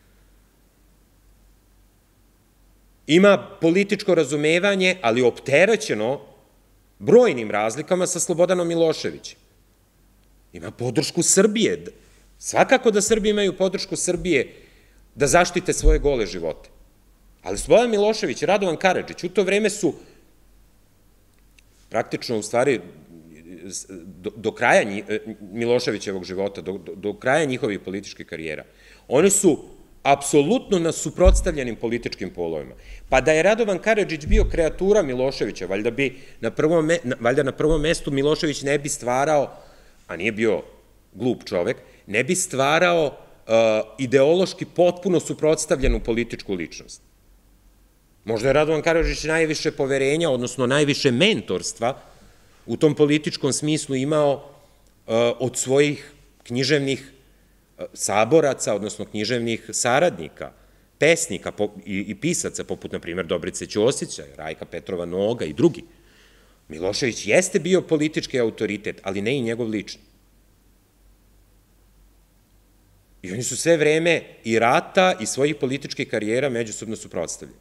Ima političko razumevanje, ali opterećeno brojnim razlikama sa Slobodanom Miloševićem. Ima podršku Srbije. Svakako da Srbi imaju podršku Srbije da zaštite svoje gole živote. Ali Slobodan Milošević i Radovan Karadžić u to vreme su praktično, u stvari, do kraja Miloševićevog života, do kraja njihovih političkih karijera, oni su apsolutno na suprotstavljenim političkim polovima. Pa da je Radovan Karadžić bio kreatura Miloševića, valjda na prvom mestu Milošević ne bi stvarao, a nije bio glup čovek, ne bi stvarao ideološki potpuno suprotstavljenu političku ličnost. Možda je Radovan Karadžić najviše poverenja, odnosno najviše mentorstva u tom političkom smislu imao od svojih književnih saboraca, odnosno književnih saradnika, pesnika i pisaca, poput, na primjer, Dobrice Ćosića, Rajka Petrova Noga i drugi. Milošević jeste bio politički autoritet, ali ne i njegov lični. I oni su sve vreme i rata i svojih političkih karijera međusobno suprotstavljeni.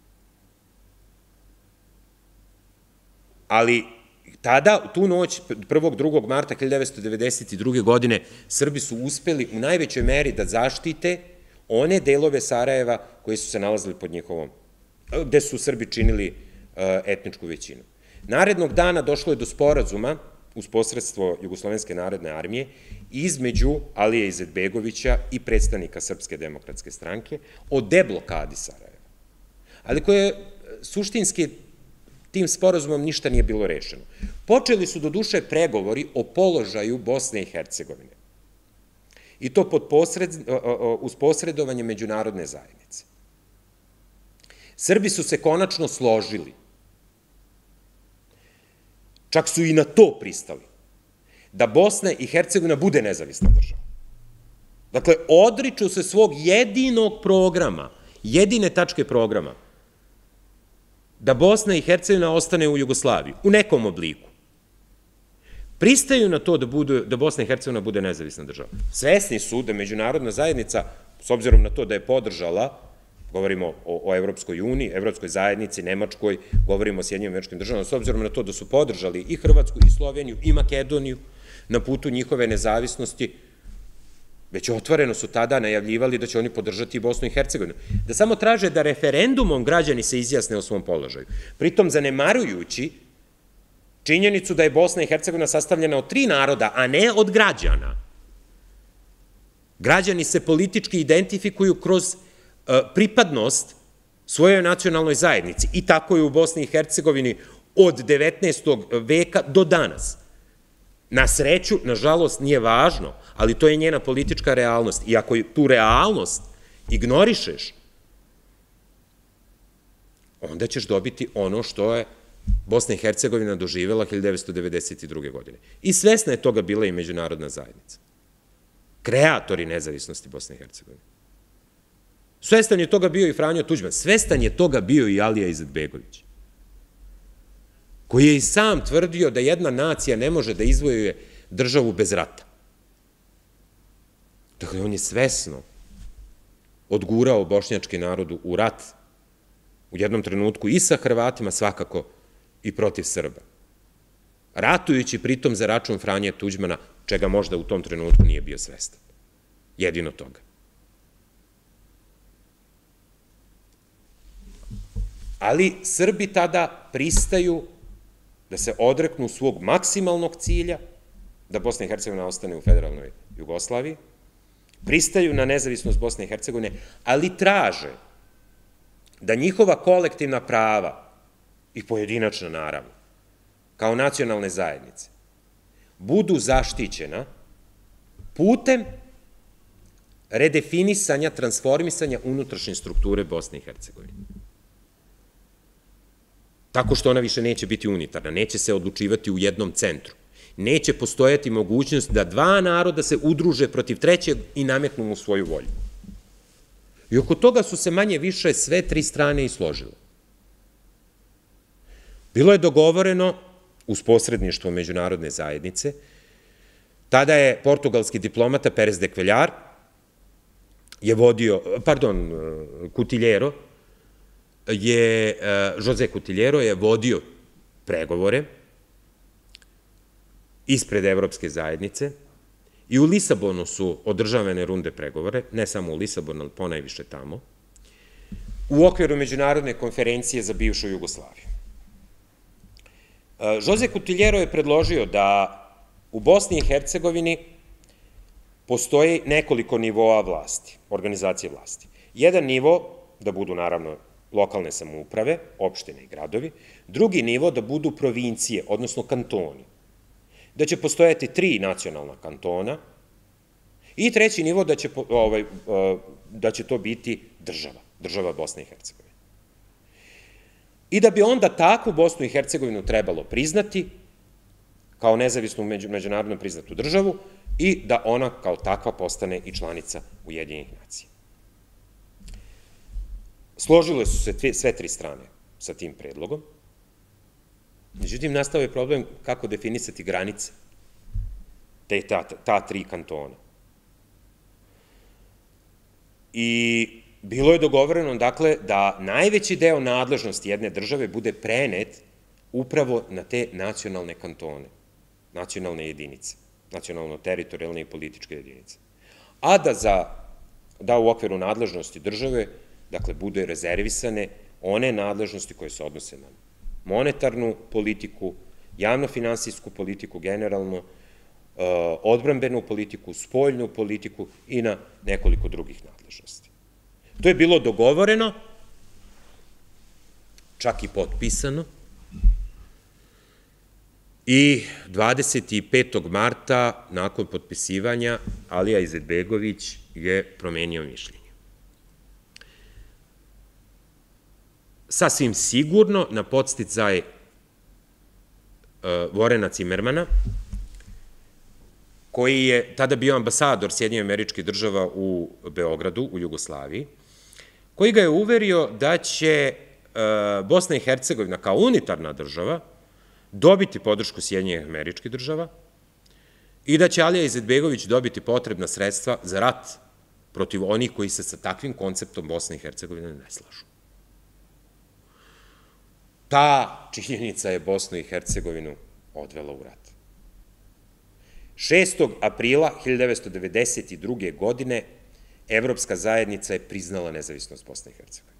Ali tada, tu noć, 1. 2. marta 1992. godine, Srbi su uspeli u najvećoj meri da zaštite one delove Sarajeva koji su se nalazili pod njihovom, gde su Srbi činili etničku većinu. Narednog dana došlo je do sporazuma uz posredstvo Jugoslovenske narodne armije između Alije Izetbegovića i predstavnika Srpske demokratske stranke o deblokadi Sarajeva. Ali koje suštinski tim sporazumom ništa nije bilo rešeno. Počeli su do duše pregovori o položaju Bosne i Hercegovine. I to uz posredovanje međunarodne zajednice. Srbi su se konačno složili. Čak su i na to pristali. Da Bosna i Hercegovina bude nezavisna država. Dakle, odriču se svog jedinog programa, jedine tačke programa, da Bosna i Hercegovina ostane u Jugoslaviji, u nekom obliku. Pristaju na to da Bosna i Hercegovina bude nezavisna država. Svesni su da međunarodna zajednica, s obzirom na to da je podržala, govorimo o Evropskoj uniji, Evropskoj zajednici, Nemačkoj, govorimo o Sjedinjenim Američkim Državama, s obzirom na to da su podržali i Hrvatsku, i Sloveniju, i Makedoniju na putu njihove nezavisnosti, već otvoreno su tada najavljivali da će oni podržati i Bosnu i Hercegovinu. Da samo traže da referendumom građani se izjasne o svom položaju. Pritom zanemarujući činjenicu da je Bosna i Hercegovina sastavljena od 3 naroda, a ne od građana. Građani se politički identifikuju kroz pripadnost svojoj nacionalnoj zajednici i tako je u Bosni i Hercegovini od 19. veka do danas. Na sreću, nažalost, nije važno, ali to je njena politička realnost i ako tu realnost ignorišeš, onda ćeš dobiti ono što je Bosna i Hercegovina doživjela 1992. godine. I svesna je toga bila i međunarodna zajednica. Kreatori nezavisnosti Bosne i Hercegovine. Svestan je toga bio i Franjo Tuđman, svestan je toga bio i Alija Izetbegović, koji je i sam tvrdio da jedna nacija ne može da izvojuje državu bez rata. Dakle, on je svesno odgurao bošnjački narod u rat, u jednom trenutku i sa Hrvatima, svakako i protiv Srba. Ratujući pritom za račun Franje Tuđmana, čega možda u tom trenutku nije bio svestan. Jedino toga. Ali Srbi tada pristaju da se odreknu svog maksimalnog cilja, da Bosna i Hercegovina ostane u federalnoj Jugoslaviji, pristaju na nezavisnost Bosne i Hercegovine, ali traže da njihova kolektivna prava, i pojedinačna naravno, kao nacionalne zajednice, budu zaštićena putem redefinisanja, transformisanja unutrašnje strukture Bosne i Hercegovine. Tako što ona više neće biti unitarna, neće se odlučivati u jednom centru. Neće postojati mogućnost da 2 naroda se udruže protiv trećeg i nametnu mu svoju volju. I oko toga su se manje više sve 3 strane i složile. Bilo je dogovoreno uz posredništvo međunarodne zajednice, tada je portugalski diplomata Perez de Cuellar José Coutinheiro je vodio pregovore ispred Evropske zajednice i u Lisabonu su održavane runde pregovore, ne samo u Lisabonu, ali ponajviše tamo, u okviru Međunarodne konferencije za bivšu Jugoslaviju. José Coutinheiro je predložio da u Bosni i Hercegovini postoji nekoliko nivoa vlasti, organizacije vlasti. Jedan nivo da budu naravno lokalne samouprave, opštine i gradovi, drugi nivo da budu provincije, odnosno kantoni, da će postojati 3 nacionalna kantona i treći nivo da će to biti država Bosne i Hercegovine. I da bi onda takvu Bosnu i Hercegovinu trebalo priznati kao nezavisnu međunarodno priznatu državu i da ona kao takva postane i članica Ujedinjenih nacija. Složile su se sve 3 strane sa tim predlogom, međutim nastao je problem kako definisati granice ta 3 kantona. I bilo je dogovoreno, dakle, da najveći deo nadležnosti jedne države bude prenet upravo na te nacionalne kantone, nacionalne jedinice, nacionalno-teritorijalne i političke jedinice. A da u okviru nadležnosti države, dakle, bude rezervisane one nadležnosti koje se odnose na monetarnu politiku, javno-finansijsku politiku generalno, odbrambenu politiku, spoljnu politiku i na nekoliko drugih nadležnosti. To je bilo dogovoreno, čak i potpisano, i 25. marta, nakon potpisivanja, Alija Izetbegović je promenio mišljenje. Sasvim sigurno, na podsticaj Vorena Cimermana, koji je tada bio ambasador Sjedinjenih Američkih Država u Beogradu, u Jugoslaviji, koji ga je uverio da će Bosna i Hercegovina kao unitarna država dobiti podršku Sjedinjenih Američkih Država i da će Alija Izetbegović dobiti potrebna sredstva za rat protiv onih koji se sa takvim konceptom Bosne i Hercegovine ne slažu. Ta činjenica je Bosnu i Hercegovinu odvela u rat. 6. aprila 1992. godine Evropska zajednica je priznala nezavisnost Bosne i Hercegovine.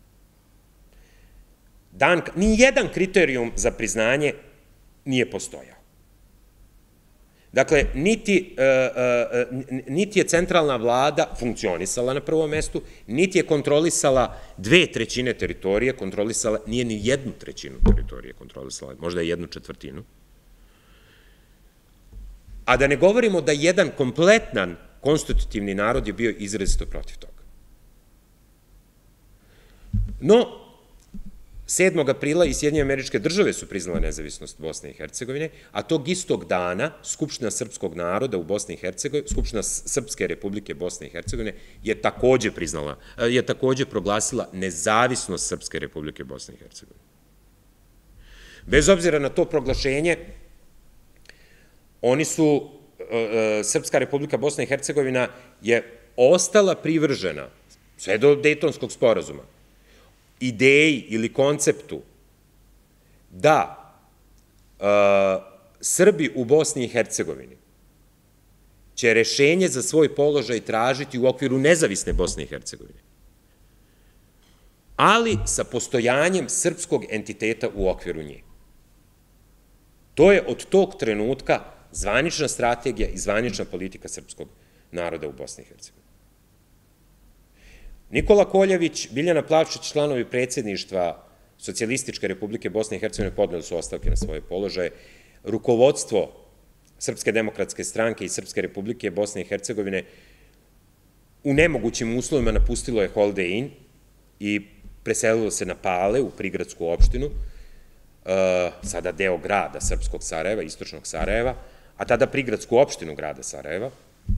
Nijedan kriterijum za priznanje nije postojao. Dakle, niti je centralna vlada funkcionisala na prvom mestu, niti je kontrolisala 2/3 teritorije, nije ni 1/3 teritorije kontrolisala, možda je 1/4. A da ne govorimo da jedan kompletan konstitutivni narod je bio izrazito protiv toga. No, 7. aprila i Sjedinjene Američke Države su priznale nezavisnost Bosne i Hercegovine, a tog istog dana Skupština srpskog naroda u Bosni i Hercegovini, Skupština Srpske Republike Bosne i Hercegovine je takođe proglasila nezavisnost Srpske Republike Bosne i Hercegovine. Bez obzira na to proglašenje, Srpska Republika Bosna i Hercegovina je ostala privržena, sve do Dejtonskog sporazuma, ideji ili konceptu da Srbi u Bosni i Hercegovini će rešenje za svoj položaj tražiti u okviru nezavisne Bosne i Hercegovine, ali sa postojanjem srpskog entiteta u okviru nje. To je od tog trenutka zvanična strategija i zvanična politika srpskog naroda u Bosni i Hercegovini. Nikola Koljević, Biljana Plavšić, članovi predsjedništva Socijalističke Republike Bosne i Hercegovine podneli su ostavke na svoje položaje. Rukovodstvo Srpske demokratske stranke i Srpske Republike Bosne i Hercegovine u nemogućim uslovima napustilo je Holiday Inn i preselilo se na Pale u prigradsku opštinu, sada deo grada Srpskog Sarajeva, istočnog Sarajeva, a tada prigradsku opštinu grada Sarajeva.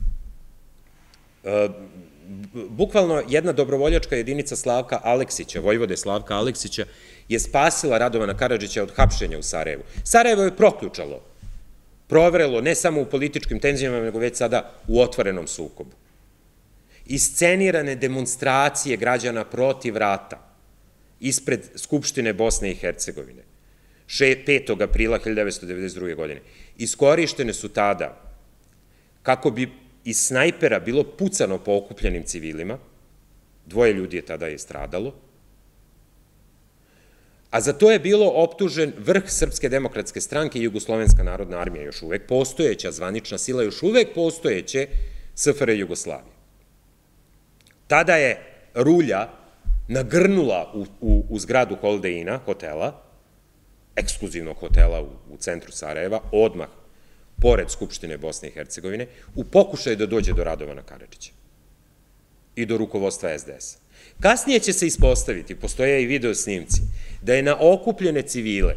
Bukvalno jedna dobrovoljačka jedinica Slavka Aleksića, vojvode Slavka Aleksića, je spasila Radovana Karadžića od hapšenja u Sarajevu. Sarajevo je proključalo, provrelo ne samo u političkim tenzijama, nego već sada u otvorenom sukobu. Iscenirane demonstracije građana protiv rata ispred Skupštine Bosne i Hercegovine 5. aprila 1992. godine iskorištene su tada kako bi iz snajpera bilo pucano po okupljenim civilima, 2 ljudi je tada stradalo, a za to je bilo optužen vrh Srpske demokratske stranke i Jugoslovenska narodna armija, još uvek postojeća zvanična sila, još uvek postojeće SFRJ Jugoslavije. Tada je rulja nagrnula u zgradu Holiday Inna, hotela, ekskluzivnog hotela u centru Sarajeva, odmah pored Skupštine Bosne i Hercegovine, u pokušaju da dođe do Radovana Karadžića i do rukovodstva SDS-a. Kasnije će se ispostaviti, postoje i video snimci, da je na okupljene civile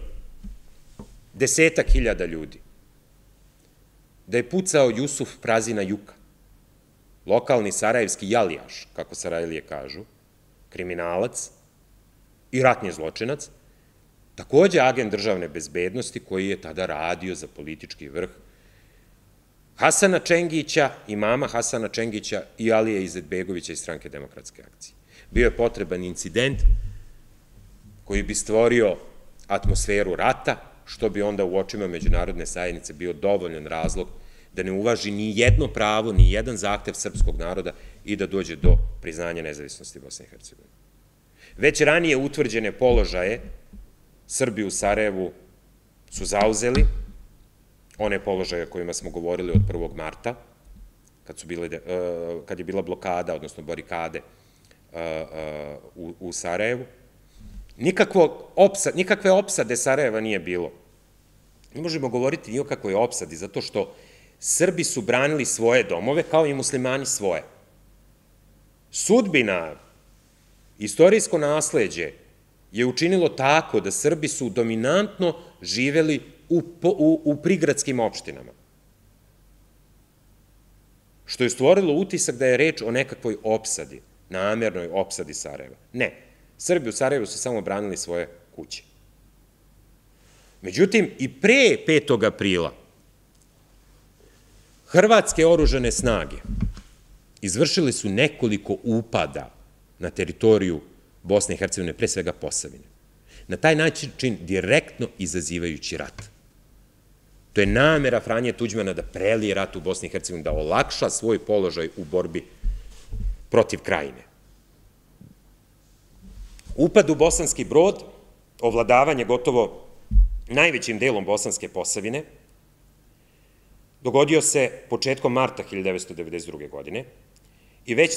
10.000 ljudi, da je pucao Jusuf Prazina Juka, lokalni sarajevski jalijaš, kako Sarajlije kažu, kriminalac i ratni zločinac, takođe agent državne bezbednosti koji je tada radio za politički vrh Hasana Čengića, imama Hasana Čengića i Alije Izetbegovića iz Stranke demokratske akcije. Bio je potreban incident koji bi stvorio atmosferu rata, što bi onda u očima međunarodne zajednice bio dovoljan razlog da ne uvaži ni jedno pravo, ni jedan zahtev srpskog naroda i da dođe do priznanja nezavisnosti Bosne i Hercegovine. Već ranije utvrđene položaje Srbi u Sarajevu su zauzeli, one položaje o kojima smo govorili od 1. marta, kad je bila blokada, odnosno barikade u Sarajevu. Nikakve opsade Sarajeva nije bilo. Ne možemo govoriti ni o kakvoj opsadi, zato što Srbi su branili svoje domove, kao i muslimani svoje. Sudbina, istorijsko nasleđe je učinilo tako da Srbi su dominantno živeli u prigradskim opštinama. što je stvorilo utisak da je reč o nekakvoj opsadi, namernoj opsadi Sarajeva. Ne, Srbi u Sarajevu su samo branili svoje kuće. Međutim, i pre 5. aprila hrvatske oružane snage izvršili su nekoliko upada na teritoriju Bosne i Hercegovine, pre svega Posavine. Na taj način direktno izazivajući rat. To je namera Franje Tuđmana da prelije rat u Bosni i Hercegovini, da olakša svoj položaj u borbi protiv Krajine. Upad u Bosanski Brod, ovladavanje gotovo najvećim delom Bosanske Posavine, dogodio se početkom marta 1992. godine i već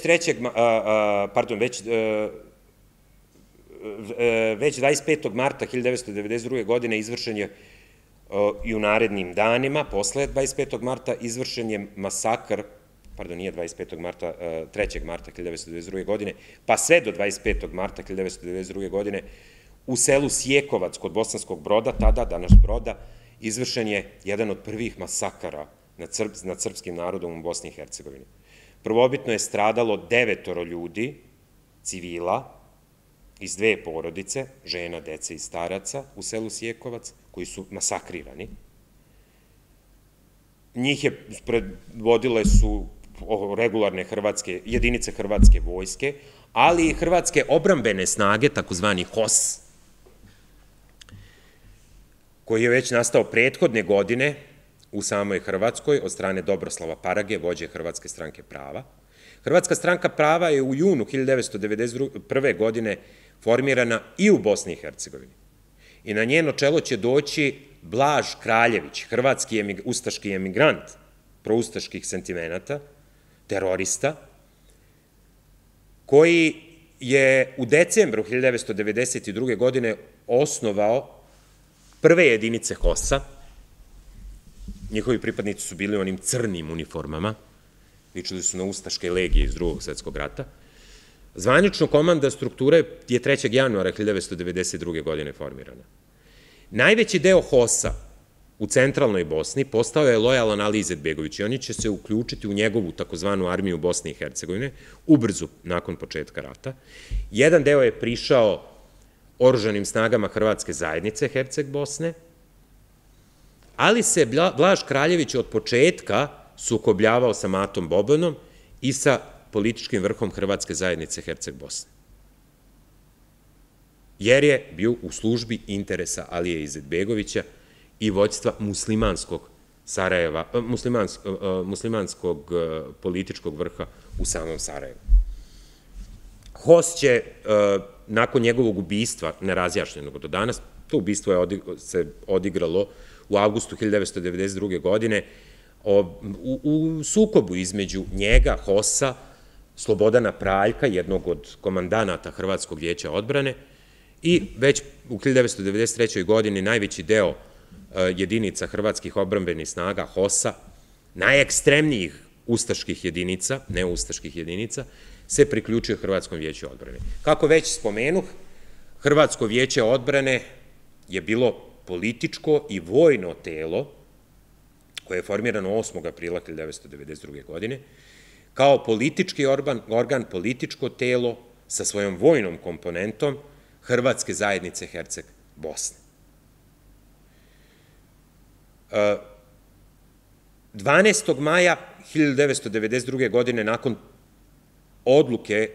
25. marta 1992. godine izvršen je i u narednim danima, posle 25. marta, izvršen je masakr, pardon, nije 25. marta, 3. marta 1992. godine, pa sve do 25. marta 1992. godine, u selu Sjekovac kod Bosanskog Broda, tada, danas Broda, izvršen je jedan od prvih masakara nad srpskim narodom u Bosni i Hercegovini. Prvobitno je stradalo 9 ljudi, civila, iz 2 porodice, žena, dece i staraca, u selu Sjekovac, koji su masakrirani. Njih predvodile su regularne jedinice Hrvatske vojske, ali i Hrvatske odbrambene snage, takozvani HOS, koji je već nastao prethodne godine u samoj Hrvatskoj od strane Dobroslava Parage, vođe Hrvatske stranke prava. Hrvatska stranka prava je u junu 1991. godine formirana i u Bosni i Hercegovini. I na njeno čelo će doći Blaž Kraljević, hrvatski ustaški emigrant proustaških sentimenata, terorista, koji je u decembru 1992. godine osnovao prve jedinice HOS-a. Njihovi pripadnici su bili u onim crnim uniformama, ličili su na ustaške legije iz Drugog svetskog rata. Zvanično komanda struktura je 3. januara 1992. godine formirana. Najveći deo HOS-a u centralnoj Bosni postao je lojalan Ali Izetbegović i oni će se uključiti u njegovu takozvanu armiju Bosne i Hercegovine ubrzo nakon početka rata. Jedan deo je prišao oružanim snagama Hrvatske zajednice Herceg Bosne, ali se Blaž Kraljević od početka sukobljavao sa Matom Bobanom i sa političkim vrhom Hrvatske zajednice Herceg Bosne. Jer je bio u službi interesa Alije Izetbegovića i vođstva muslimanskog Sarajeva, muslimanskog političkog vrha u samom Sarajevu. HOS će, nakon njegovog ubistva, nerazjašnjenog do danas, to ubistvo se odigralo u avgustu 1992. godine, u sukobu između njega, HOS-a, Slobodana Praljka, jednog od komandanata Hrvatskog vijeća odbrane, i već u 1993. godini najveći deo jedinica hrvatskih odbrambenih snaga HOS-a, najekstremnijih ustaških jedinica, neustaških jedinica, se priključio Hrvatskom vijeću odbrane. Kako već spomenuh, Hrvatsko vijeće odbrane je bilo političko i vojno telo koje je formirano 8. aprila 1992. godine, kao politički organ, političko telo sa svojom vojnom komponentom Hrvatske zajednice Herceg Bosne. 12. maja 1992. godine, nakon odluke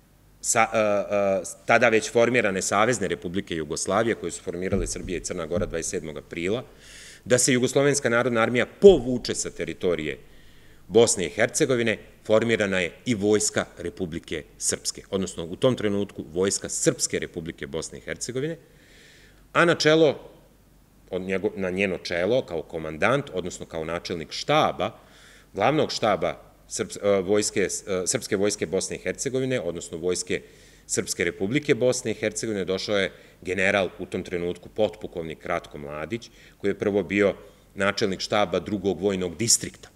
tada već formirane Savezne Republike Jugoslavije, koje su formirale Srbija i Crna Gora 27. aprila, da se Jugoslovenska narodna armija povuče sa teritorije Bosne i Hercegovine, formirana je i Vojska Republike Srpske, odnosno u tom trenutku Vojska Srpske Republike Bosne i Hercegovine, a na njeno čelo, kao komandant, odnosno kao načelnik štaba, glavnog štaba Srpske vojske Bosne i Hercegovine, odnosno Vojske Srpske Republike Bosne i Hercegovine, došao je general u tom trenutku, potpukovnik Ratko Mladić, koji je prvo bio načelnik štaba drugog vojnog distrikta.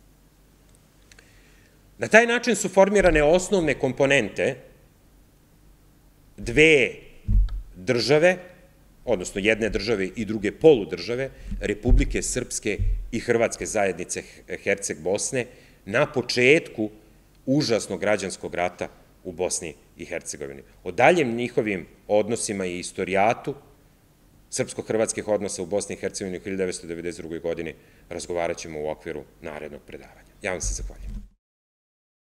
Na taj način su formirane osnovne komponente dve države, odnosno jedne države i druge poludržave, Republike Srpske i Hrvatske zajednice Herceg Bosne, na početku užasnog građanskog rata u Bosni i Hercegovini. O daljim njihovim odnosima i istorijatu srpsko-hrvatskih odnosa u Bosni i Hercegovini u 1992. godini razgovarat ćemo u okviru narednog predavanja. Ja vam se zahvaljujem.